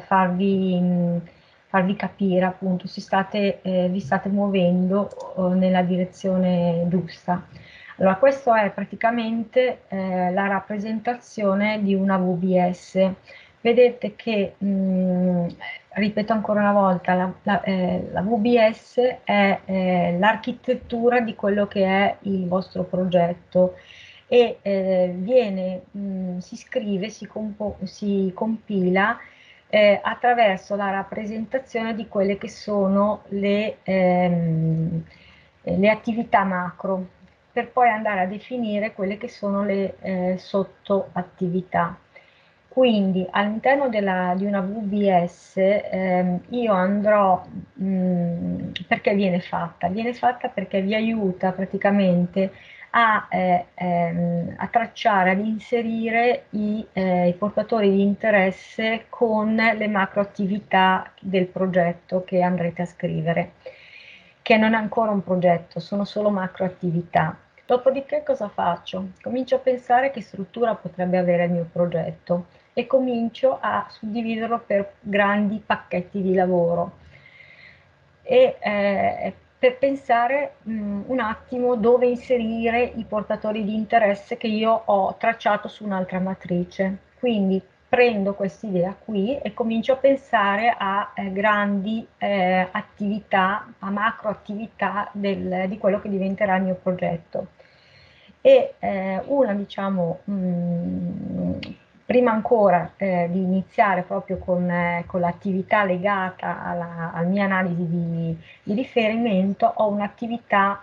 farvi capire appunto se vi state muovendo nella direzione giusta. Allora, questa è praticamente la rappresentazione di una VBS. Vedete che, ripeto ancora una volta, la VBS è l'architettura di quello che è il vostro progetto, e si scrive, si compila attraverso la rappresentazione di quelle che sono le attività macro, per poi andare a definire quelle che sono le sottoattività. Quindi all'interno di una VBS io andrò, perché viene fatta? Viene fatta perché vi aiuta praticamente a tracciare, ad inserire i portatori di interesse con le macro attività del progetto che andrete a scrivere, che non è ancora un progetto, sono solo macro attività. Dopodiché cosa faccio? Comincio a pensare che struttura potrebbe avere il mio progetto e comincio a suddividerlo per grandi pacchetti di lavoro e per pensare un attimo dove inserire i portatori di interesse che io ho tracciato su un'altra matrice. Quindi prendo questa idea qui e comincio a pensare a grandi attività, a macro attività di quello che diventerà il mio progetto. E una, diciamo, prima ancora di iniziare proprio con l'attività legata alla mia analisi di riferimento, ho un'attività,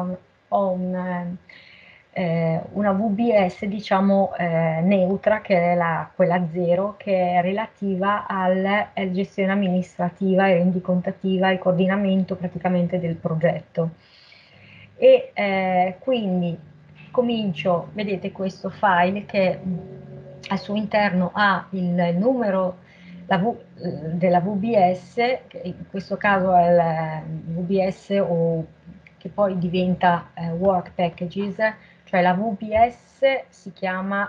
una VBS, diciamo, neutra, che è quella zero, che è relativa alla gestione amministrativa e rendicontativa e coordinamento praticamente del progetto. E quindi comincio, vedete questo file che al suo interno ha il numero della VBS, che in questo caso è il VBS che poi diventa Work Packages, cioè la VBS si chiama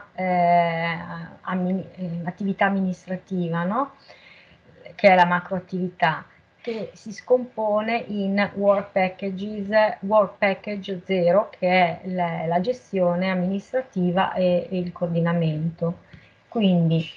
attività amministrativa, no? Che è la macro attività, che si scompone in Work Packages, Work Package 0, che è la gestione amministrativa e il coordinamento. Quindi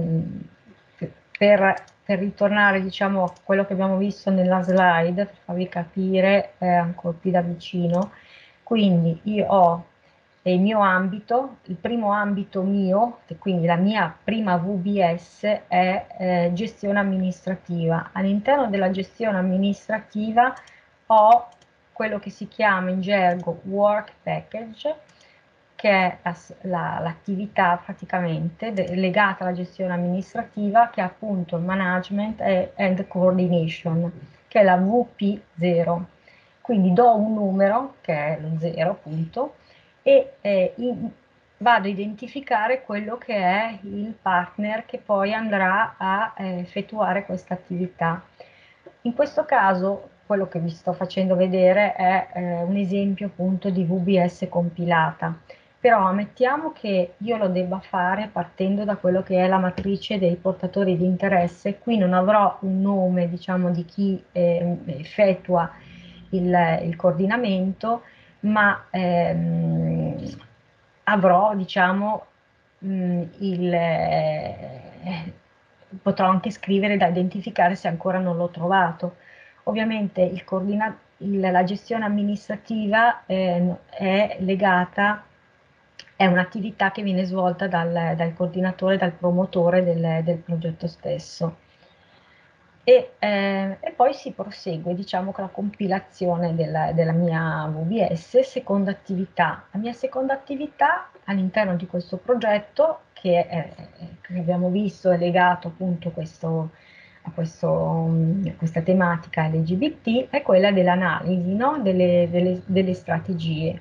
per ritornare, diciamo, a quello che abbiamo visto nella slide, per farvi capire ancora più da vicino, quindi io ho il mio ambito, il primo ambito mio, e quindi la mia prima VBS è gestione amministrativa. All'interno della gestione amministrativa ho quello che si chiama in gergo Work Package, che è l'attività praticamente legata alla gestione amministrativa, che è appunto il Management and Coordination, che è la VP0. quindi do un numero, che è lo 0 appunto, e vado a identificare quello che è il partner che poi andrà a effettuare questa attività. In questo caso, quello che vi sto facendo vedere è un esempio appunto di VBS compilata, però ammettiamo che io lo debba fare partendo da quello che è la matrice dei portatori di interesse. Qui non avrò un nome, diciamo, di chi effettua il coordinamento, ma avrò, diciamo, potrò anche scrivere da identificare se ancora non l'ho trovato. Ovviamente la gestione amministrativa è legata, è un'attività che viene svolta dal coordinatore, dal promotore del progetto stesso. E poi si prosegue, diciamo, con la compilazione della mia VBS, seconda attività. La mia seconda attività all'interno di questo progetto, che abbiamo visto è legato appunto a questa tematica LGBT, è quella dell'analisi, no? Delle strategie.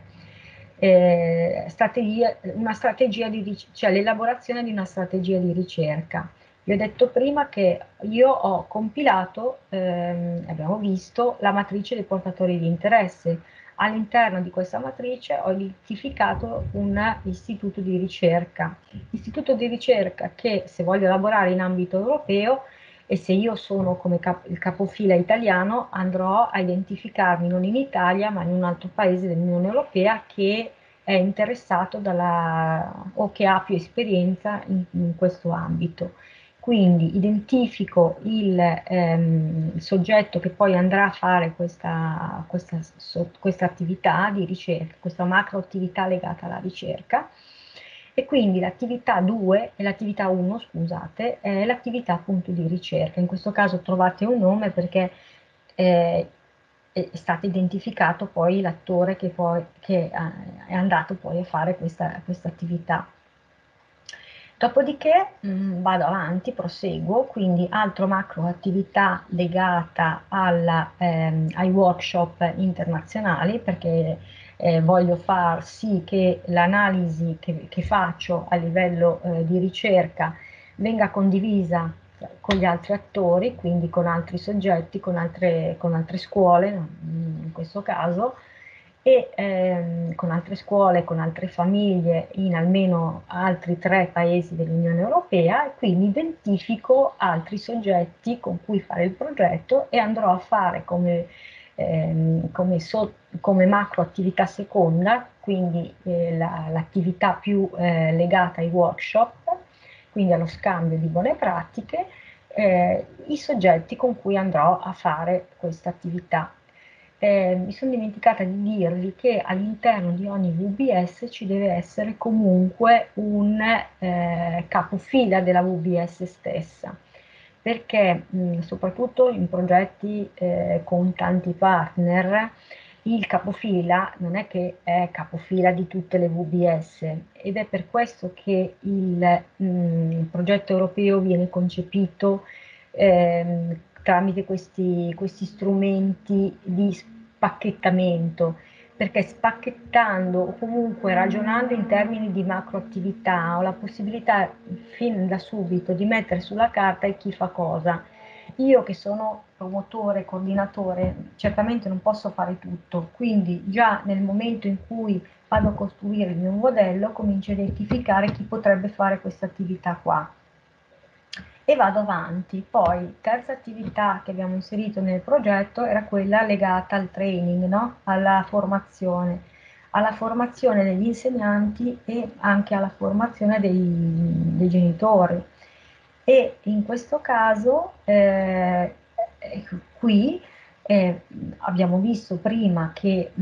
Cioè l'elaborazione di una strategia di ricerca. Vi ho detto prima che io ho compilato, abbiamo visto, la matrice dei portatori di interesse. All'interno di questa matrice ho identificato un istituto di ricerca. Istituto di ricerca che, se voglio lavorare in ambito europeo e se io sono come il capofila italiano, andrò a identificarmi non in Italia ma in un altro paese dell'Unione Europea che è interessato o che ha più esperienza in questo ambito. Quindi identifico il soggetto che poi andrà a fare questa attività di ricerca, questa macro attività legata alla ricerca, e quindi l'attività 2 e l'attività 1, scusate, è l'attività appunto di ricerca. In questo caso trovate un nome perché eh, è stato identificato poi l'attore che è andato poi a fare questa attività. Dopodiché vado avanti, proseguo, quindi altro macro attività legata ai workshop internazionali, perché voglio far sì che l'analisi che faccio a livello di ricerca venga condivisa con gli altri attori, quindi con altri soggetti, con altre scuole in questo caso, e con altre scuole, con altre famiglie in almeno altri 3 paesi dell'Unione Europea, e quindi identifico altri soggetti con cui fare il progetto e andrò a fare come macro attività seconda, quindi l'attività più legata ai workshop, quindi allo scambio di buone pratiche, i soggetti con cui andrò a fare questa attività. Mi sono dimenticata di dirvi che all'interno di ogni VBS ci deve essere comunque un capofila della VBS stessa, perché soprattutto in progetti con tanti partner, il capofila non è che è capofila di tutte le VBS, ed è per questo che progetto europeo viene concepito tramite questi strumenti di spacchettamento, perché spacchettando o comunque ragionando in termini di macroattività ho la possibilità fin da subito di mettere sulla carta chi fa cosa. Io che sono promotore, coordinatore, certamente non posso fare tutto, quindi già nel momento in cui vado a costruire il mio modello comincio a identificare chi potrebbe fare questa attività qua e vado avanti. Poi, terza attività che abbiamo inserito nel progetto era quella legata al training, no? Alla formazione degli insegnanti e anche alla formazione dei genitori. E in questo caso, qui abbiamo visto prima che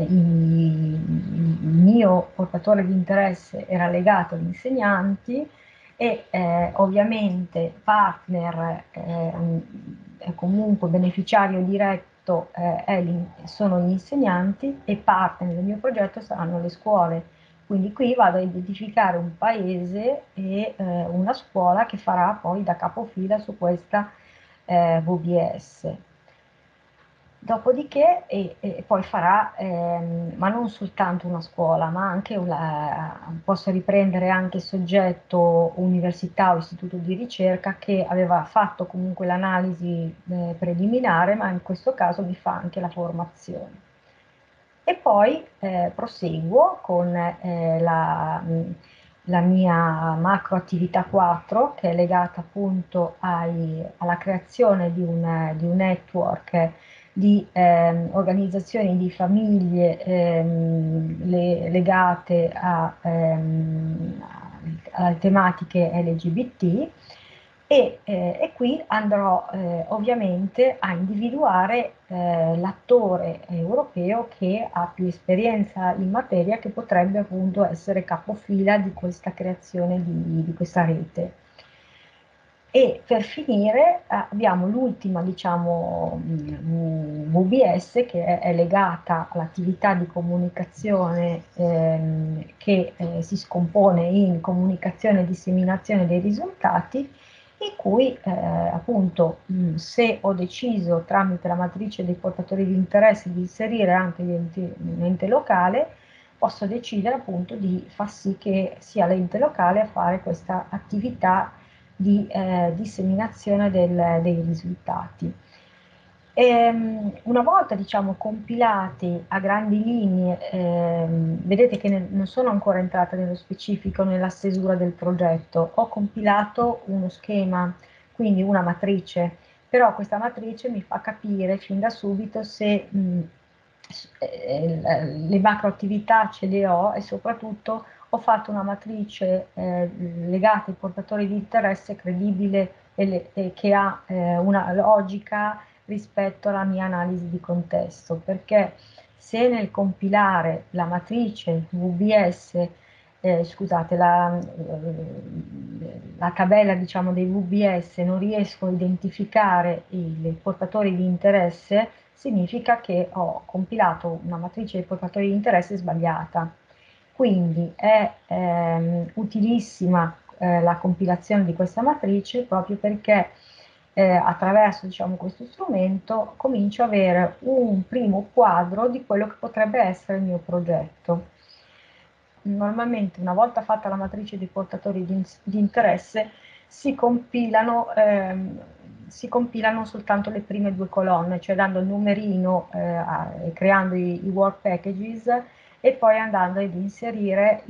il mio portatore di interesse era legato agli insegnanti, e ovviamente partner, comunque beneficiario diretto sono gli insegnanti, e partner del mio progetto saranno le scuole. Quindi qui vado a identificare un paese e una scuola che farà poi da capofila su questa VBS. Dopodiché, e poi farà, ma non soltanto una scuola, ma anche posso riprendere anche il soggetto università o istituto di ricerca che aveva fatto comunque l'analisi preliminare, ma in questo caso mi fa anche la formazione. E poi proseguo con la mia macro attività 4, che è legata appunto alla creazione di un network di organizzazioni di famiglie legate alle tematiche LGBT e qui andrò ovviamente a individuare l'attore europeo che ha più esperienza in materia, che potrebbe appunto essere capofila di questa creazione di questa rete. E per finire abbiamo l'ultima, diciamo, VBS, che è legata all'attività di comunicazione che si scompone in comunicazione e disseminazione dei risultati, in cui appunto se ho deciso tramite la matrice dei portatori di interesse di inserire anche un ente locale, posso decidere appunto di far sì che sia l'ente locale a fare questa attività di disseminazione dei risultati. Una volta diciamo compilati a grandi linee, vedete che non sono ancora entrata nello specifico nella stesura del progetto, ho compilato uno schema, quindi una matrice, però questa matrice mi fa capire fin da subito se le macro attività ce le ho, e soprattutto ho fatto una matrice legata ai portatori di interesse credibile e che ha una logica rispetto alla mia analisi di contesto, perché se nel compilare la matrice VBS, scusate, la tabella diciamo dei VBS, non riesco a identificare i portatori di interesse, significa che ho compilato una matrice dei portatori di interesse sbagliata. Quindi è utilissima la compilazione di questa matrice, proprio perché attraverso diciamo, questo strumento comincio ad avere un primo quadro di quello che potrebbe essere il mio progetto. Normalmente, una volta fatta la matrice dei portatori di interesse, si compilano soltanto le prime due colonne, cioè dando il numerino e creando i work packages, e poi andando ad inserire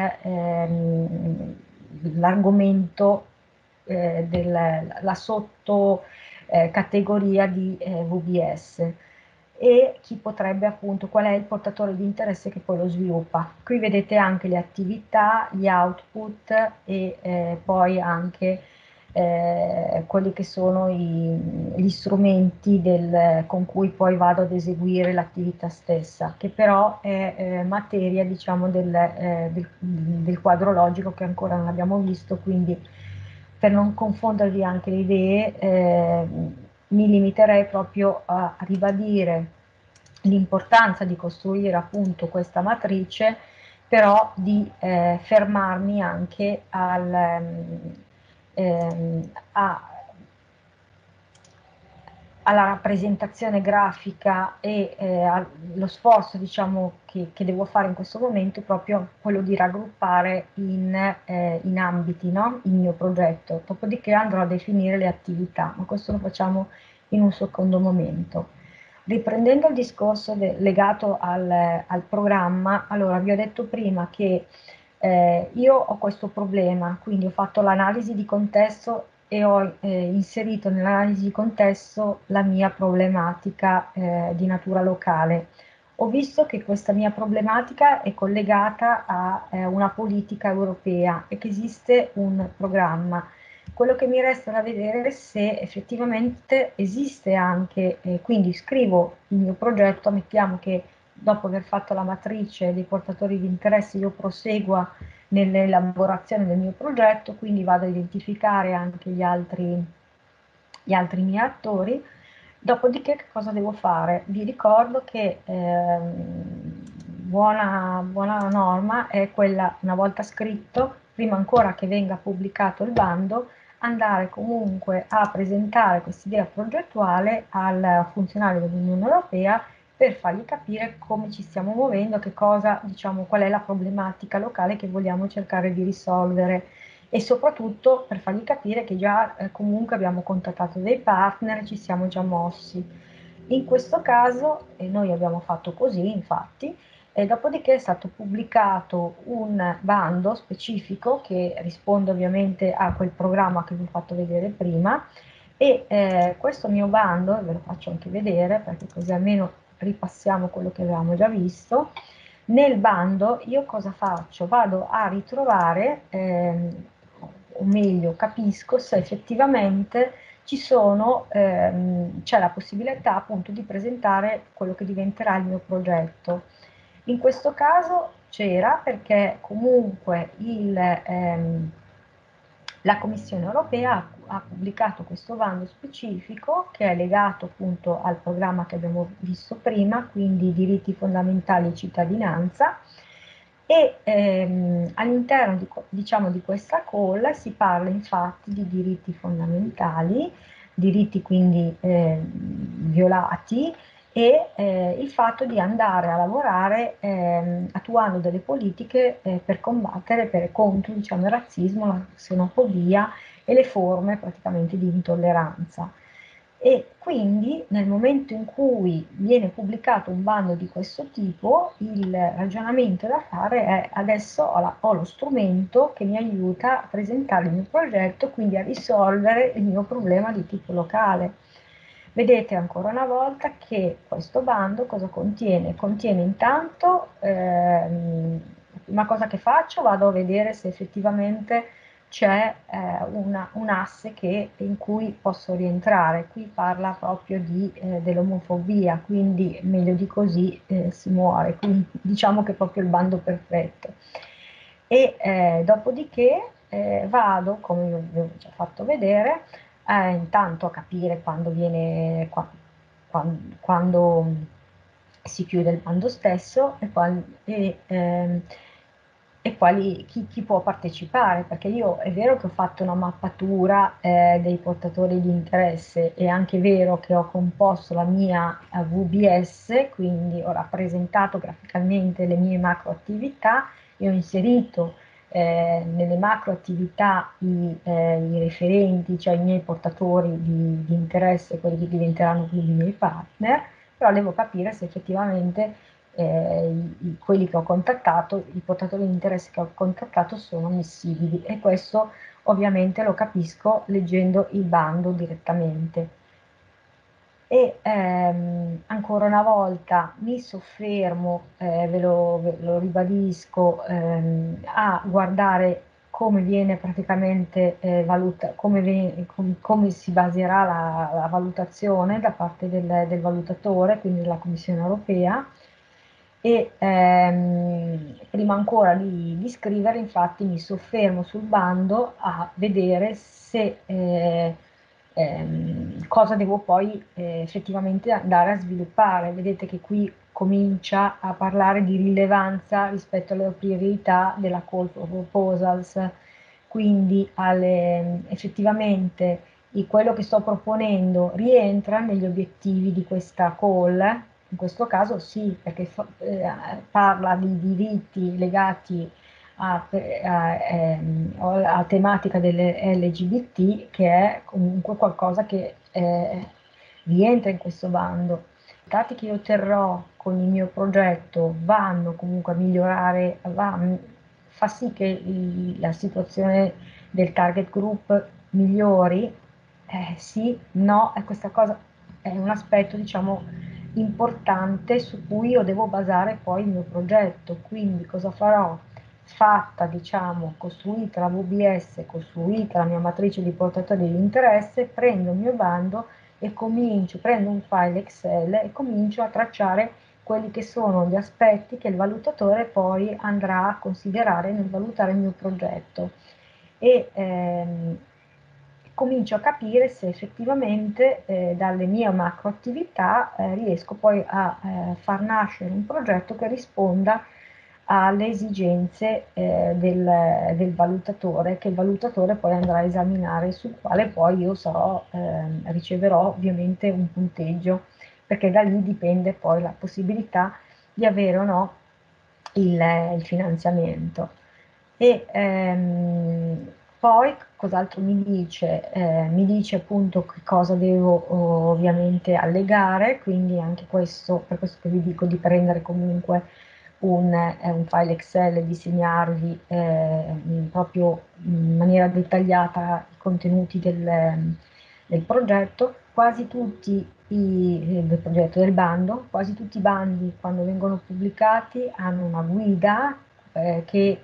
l'argomento la sotto categoria di VBS, e chi potrebbe appunto, qual è il portatore di interesse che poi lo sviluppa. Qui vedete anche le attività, gli output e poi anche quelli che sono gli strumenti con cui poi vado ad eseguire l'attività stessa, che però è materia diciamo del quadro logico che ancora non abbiamo visto, quindi per non confondervi anche le idee mi limiterei proprio a ribadire l'importanza di costruire appunto questa matrice, però di fermarmi anche ehm, a, alla rappresentazione grafica e allo sforzo diciamo, che devo fare in questo momento è proprio quello di raggruppare in ambiti, no? Il mio progetto. Dopodiché andrò a definire le attività, ma questo lo facciamo in un secondo momento. Riprendendo il discorso legato al programma, allora vi ho detto prima che io ho questo problema, quindi ho fatto l'analisi di contesto e ho inserito nell'analisi di contesto la mia problematica di natura locale. Ho visto che questa mia problematica è collegata a una politica europea e che esiste un programma. Quello che mi resta da vedere è se effettivamente esiste anche, quindi scrivo il mio progetto, mettiamo che dopo aver fatto la matrice dei portatori di interesse io prosegua nell'elaborazione del mio progetto, quindi vado a identificare anche gli altri miei attori. Dopodiché che cosa devo fare? Vi ricordo che buona norma è quella, una volta scritto, prima ancora che venga pubblicato il bando, andare comunque a presentare questa idea progettuale al funzionario dell'Unione Europea per fargli capire come ci stiamo muovendo, che cosa, diciamo, qual è la problematica locale che vogliamo cercare di risolvere e soprattutto per fargli capire che già comunque abbiamo contattato dei partner, ci siamo già mossi. In questo caso, e noi abbiamo fatto così, infatti, e dopodiché è stato pubblicato un bando specifico che risponde ovviamente a quel programma che vi ho fatto vedere prima e questo mio bando, ve lo faccio anche vedere perché così almeno ripassiamo quello che avevamo già visto. Nel bando io cosa faccio? Vado a ritrovare, o meglio capisco se effettivamente c'è la possibilità appunto di presentare quello che diventerà il mio progetto. In questo caso c'era perché comunque la Commissione europea ha pubblicato questo bando specifico che è legato appunto al programma che abbiamo visto prima, quindi diritti fondamentali e cittadinanza, e all'interno diciamo, di questa call si parla infatti di diritti fondamentali, diritti quindi violati e il fatto di andare a lavorare attuando delle politiche per combattere contro diciamo, il razzismo, la xenofobia e le forme praticamente di intolleranza. E quindi nel momento in cui viene pubblicato un bando di questo tipo, il ragionamento da fare è adesso ho lo strumento che mi aiuta a presentare il mio progetto, quindi a risolvere il mio problema di tipo locale. Vedete ancora una volta che questo bando cosa contiene? Contiene intanto, la prima cosa che faccio, vado a vedere se effettivamente c'è un asse in cui posso rientrare. Qui parla proprio dell'omofobia, quindi meglio di così si muore, quindi diciamo che è proprio il bando perfetto. E dopodiché vado, come vi ho già fatto vedere, intanto a capire quando si chiude il bando stesso e chi può partecipare, perché io è vero che ho fatto una mappatura dei portatori di interesse, è anche vero che ho composto la mia VBS, quindi ho rappresentato graficamente le mie macro attività e ho inserito nelle macro attività i referenti, cioè i miei portatori di interesse, quelli che diventeranno quindi i miei partner, però devo capire se effettivamente quelli che ho contattato, i portatori di interesse che ho contattato sono ammissibili e questo ovviamente lo capisco leggendo il bando direttamente. E ancora una volta mi soffermo, ve lo ribadisco, a guardare come viene praticamente come si baserà la valutazione da parte del valutatore, quindi della Commissione europea. E prima ancora di scrivere, infatti, mi soffermo sul bando a vedere se cosa devo poi effettivamente andare a sviluppare. Vedete che qui comincia a parlare di rilevanza rispetto alle priorità della call for proposals, quindi effettivamente quello che sto proponendo rientra negli obiettivi di questa call. In questo caso sì, perché parla di diritti legati alla tematica delle LGBT, che è comunque qualcosa che rientra in questo bando. I dati che io otterrò con il mio progetto vanno comunque a migliorare, fa sì che la situazione del target group migliori, sì, no, e questa cosa è un aspetto, diciamo, importante su cui io devo basare poi il mio progetto. Quindi cosa farò? Fatta, diciamo, costruita la VBS, costruita la mia matrice di portatori di interesse, prendo il mio bando e prendo un file Excel e comincio a tracciare quelli che sono gli aspetti che il valutatore poi andrà a considerare nel valutare il mio progetto e comincio a capire se effettivamente dalle mie macro attività riesco poi a far nascere un progetto che risponda alle esigenze del valutatore, che il valutatore poi andrà a esaminare, sul quale poi io riceverò ovviamente un punteggio, perché da lì dipende poi la possibilità di avere o no il finanziamento. E poi cos'altro mi dice? Mi dice appunto che cosa devo ovviamente allegare, quindi anche questo, per questo che vi dico di prendere comunque un file Excel e disegnarvi proprio in maniera dettagliata i contenuti del progetto. Quasi tutti del progetto del bando, quasi tutti i bandi quando vengono pubblicati hanno una guida che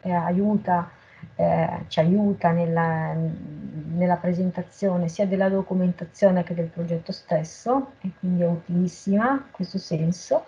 ci aiuta nella presentazione sia della documentazione che del progetto stesso, e quindi è utilissima in questo senso.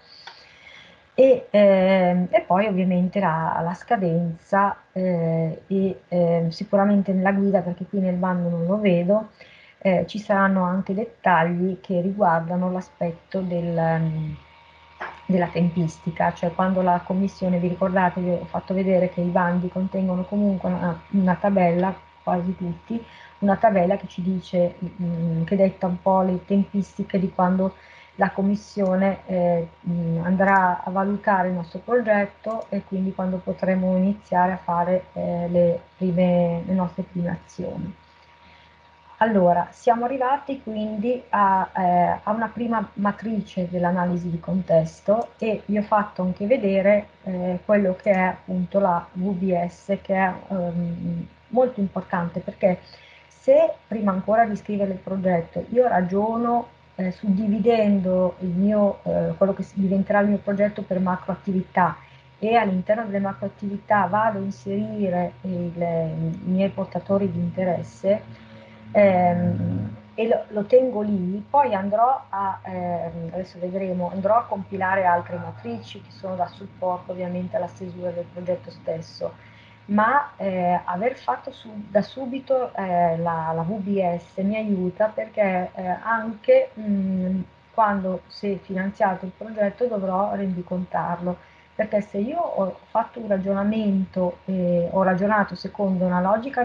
E poi ovviamente la scadenza sicuramente nella guida, perché qui nel bando non lo vedo, ci saranno anche dettagli che riguardano l'aspetto della tempistica, cioè quando la commissione, vi ricordate, vi ho fatto vedere che i bandi contengono comunque una tabella, quasi tutti, una tabella che ci dice, che detta un po' le tempistiche di quando la commissione andrà a valutare il nostro progetto, e quindi quando potremo iniziare a fare le nostre prime azioni. Allora, siamo arrivati quindi a una prima matrice dell'analisi di contesto, e vi ho fatto anche vedere quello che è appunto la VBS, che è molto importante, perché se prima ancora di scrivere il progetto io ragiono suddividendo quello che diventerà il mio progetto per macro attività, e all'interno delle macro attività vado a inserire i miei portatori di interesse, e lo tengo lì, poi adesso vedremo, andrò a compilare altre matrici che sono da supporto ovviamente alla stesura del progetto stesso, ma aver fatto da subito la VBS mi aiuta, perché anche quando, se finanziato il progetto, dovrò rendicontarlo, perché se io ho fatto un ragionamento, ho ragionato secondo una logica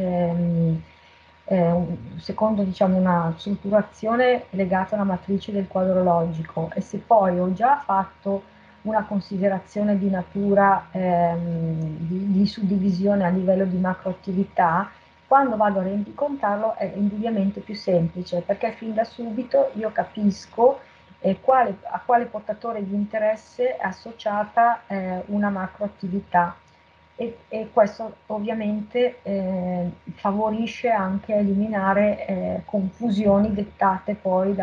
secondo diciamo una strutturazione legata alla matrice del quadro logico, e se poi ho già fatto una considerazione di natura di suddivisione a livello di macroattività, quando vado a rendicontarlo è indubbiamente più semplice, perché fin da subito io capisco a quale portatore di interesse è associata una macroattività, e questo ovviamente favorisce anche a eliminare confusioni dettate poi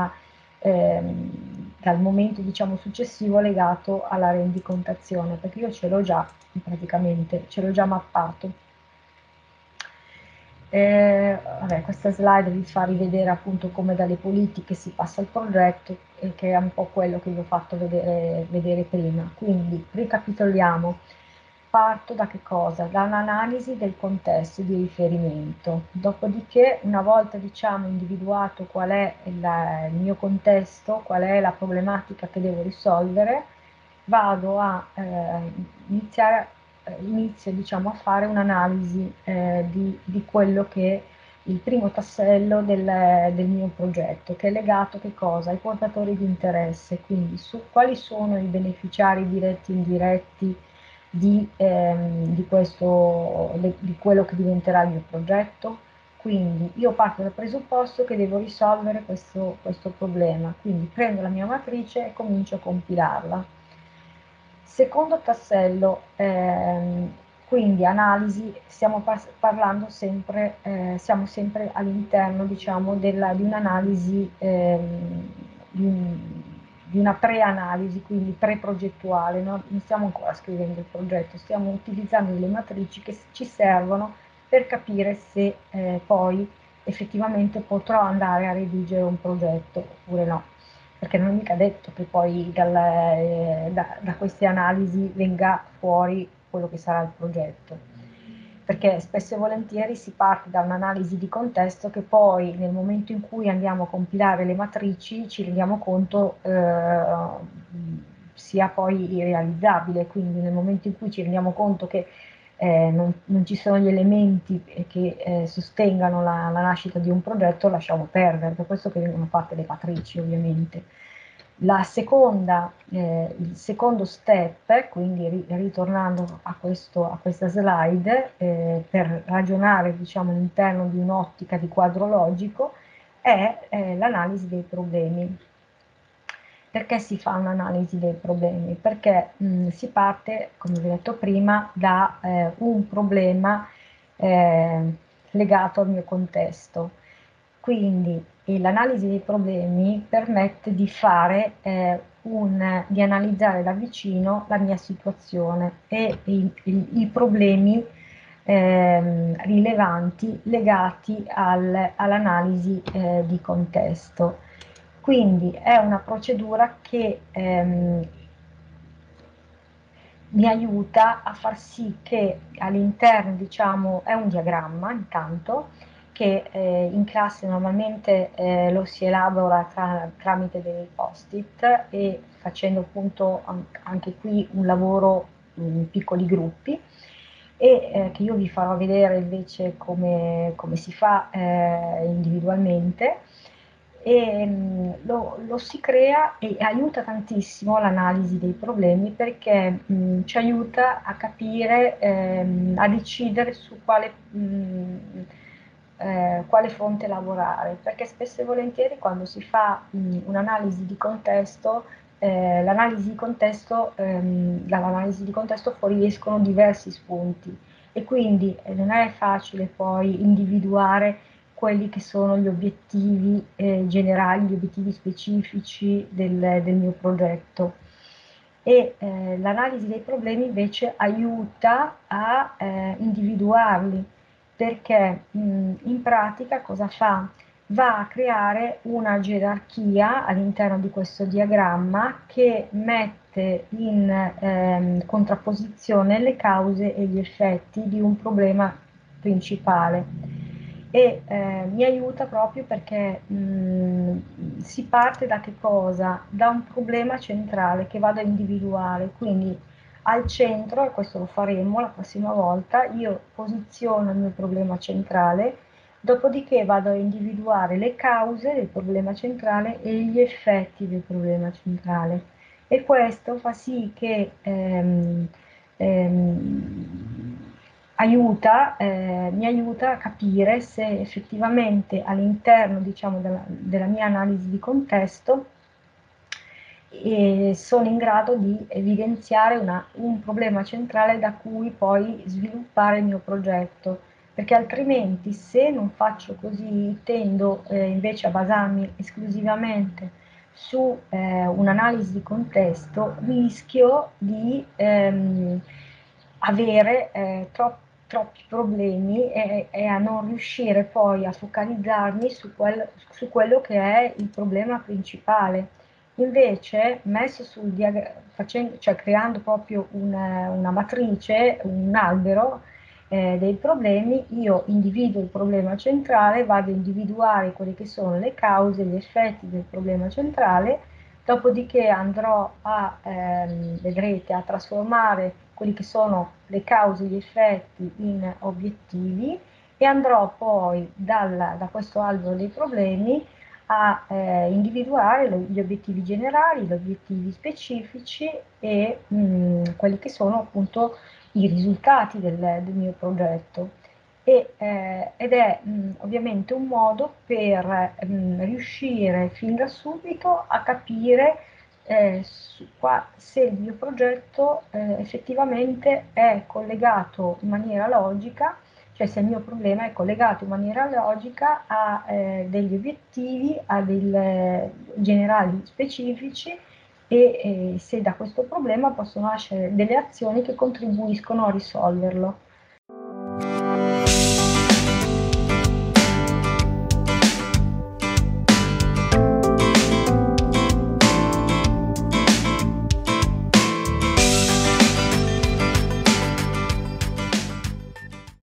dal momento diciamo successivo legato alla rendicontazione, perché io ce l'ho già, praticamente ce l'ho già mappato. Vabbè, questa slide vi fa rivedere appunto come dalle politiche si passa al progetto, e che è un po' quello che vi ho fatto vedere prima. Quindi ricapitoliamo. Parto da che cosa? Da un'analisi del contesto di riferimento. Dopodiché, una volta diciamo individuato qual è il mio contesto, qual è la problematica che devo risolvere, vado a iniziare inizio diciamo, a fare un'analisi di quello che è il primo tassello del mio progetto, che è legato che cosa? Ai portatori di interesse, quindi su quali sono i beneficiari diretti e indiretti di quello che diventerà il mio progetto. Quindi io parto dal presupposto che devo risolvere questo problema, quindi prendo la mia matrice e comincio a compilarla. Secondo tassello, quindi analisi, stiamo parlando sempre, siamo sempre all'interno diciamo, di un'analisi, di una pre-analisi, quindi pre-progettuale, no? Non stiamo ancora scrivendo il progetto, stiamo utilizzando delle matrici che ci servono per capire se poi effettivamente potrò andare a redigere un progetto oppure no, perché non è mica detto che poi da queste analisi venga fuori quello che sarà il progetto, perché spesso e volentieri si parte da un'analisi di contesto che poi nel momento in cui andiamo a compilare le matrici ci rendiamo conto sia poi irrealizzabile, quindi nel momento in cui ci rendiamo conto che non ci sono gli elementi che sostengano la nascita di un progetto, lasciamo perdere, per questo che vengono fatte le matrici ovviamente. Il secondo step, quindi ritornando a questa slide, per ragionare diciamo, all'interno di un'ottica di quadro logico, è l'analisi dei problemi. Perché si fa un'analisi dei problemi? Perché si parte, come vi ho detto prima, da un problema legato al mio contesto. Quindi l'analisi dei problemi permette di di analizzare da vicino la mia situazione e i problemi rilevanti legati all'analisi di contesto. Quindi è una procedura che mi aiuta a far sì che all'interno, diciamo, è un diagramma intanto, che in classe normalmente lo si elabora tramite dei post-it e facendo appunto anche qui un lavoro in piccoli gruppi e che io vi farò vedere invece come si fa individualmente e lo si crea e aiuta tantissimo l'analisi dei problemi perché ci aiuta a capire, a decidere su quale fronte lavorare, perché spesso e volentieri quando si fa un'analisi di contesto, dall'analisi di contesto fuoriescono diversi spunti e quindi non è facile poi individuare quelli che sono gli obiettivi generali, gli obiettivi specifici del mio progetto. E l'analisi dei problemi invece aiuta a individuarli perché in pratica cosa fa? Va a creare una gerarchia all'interno di questo diagramma che mette in contrapposizione le cause e gli effetti di un problema principale e mi aiuta proprio perché si parte da che cosa? Da un problema centrale che vado a individuare, quindi al centro, e questo lo faremo la prossima volta, io posiziono il mio problema centrale, dopodiché vado a individuare le cause del problema centrale e gli effetti del problema centrale. E questo fa sì che mi aiuta a capire se effettivamente all'interno, diciamo, della mia analisi di contesto sono in grado di evidenziare un problema centrale da cui poi sviluppare il mio progetto, perché altrimenti se non faccio così tendo invece a basarmi esclusivamente su un'analisi di contesto, rischio di avere troppi problemi e a non riuscire poi a focalizzarmi su quello che è il problema principale. Invece, messo sul cioè creando proprio una matrice, un albero dei problemi, io individuo il problema centrale, vado a individuare quelle che sono le cause, gli effetti del problema centrale, dopodiché andrò vedrete, a trasformare quelli che sono le cause e gli effetti in obiettivi e andrò poi da questo albero dei problemi a individuare gli obiettivi generali, gli obiettivi specifici e quelli che sono appunto i risultati del mio progetto. Ed è ovviamente un modo per riuscire fin da subito a capire se il mio progetto effettivamente è collegato in maniera logica, cioè se il mio problema è collegato in maniera logica a degli obiettivi, a dei generali specifici e se da questo problema possono nascere delle azioni che contribuiscono a risolverlo.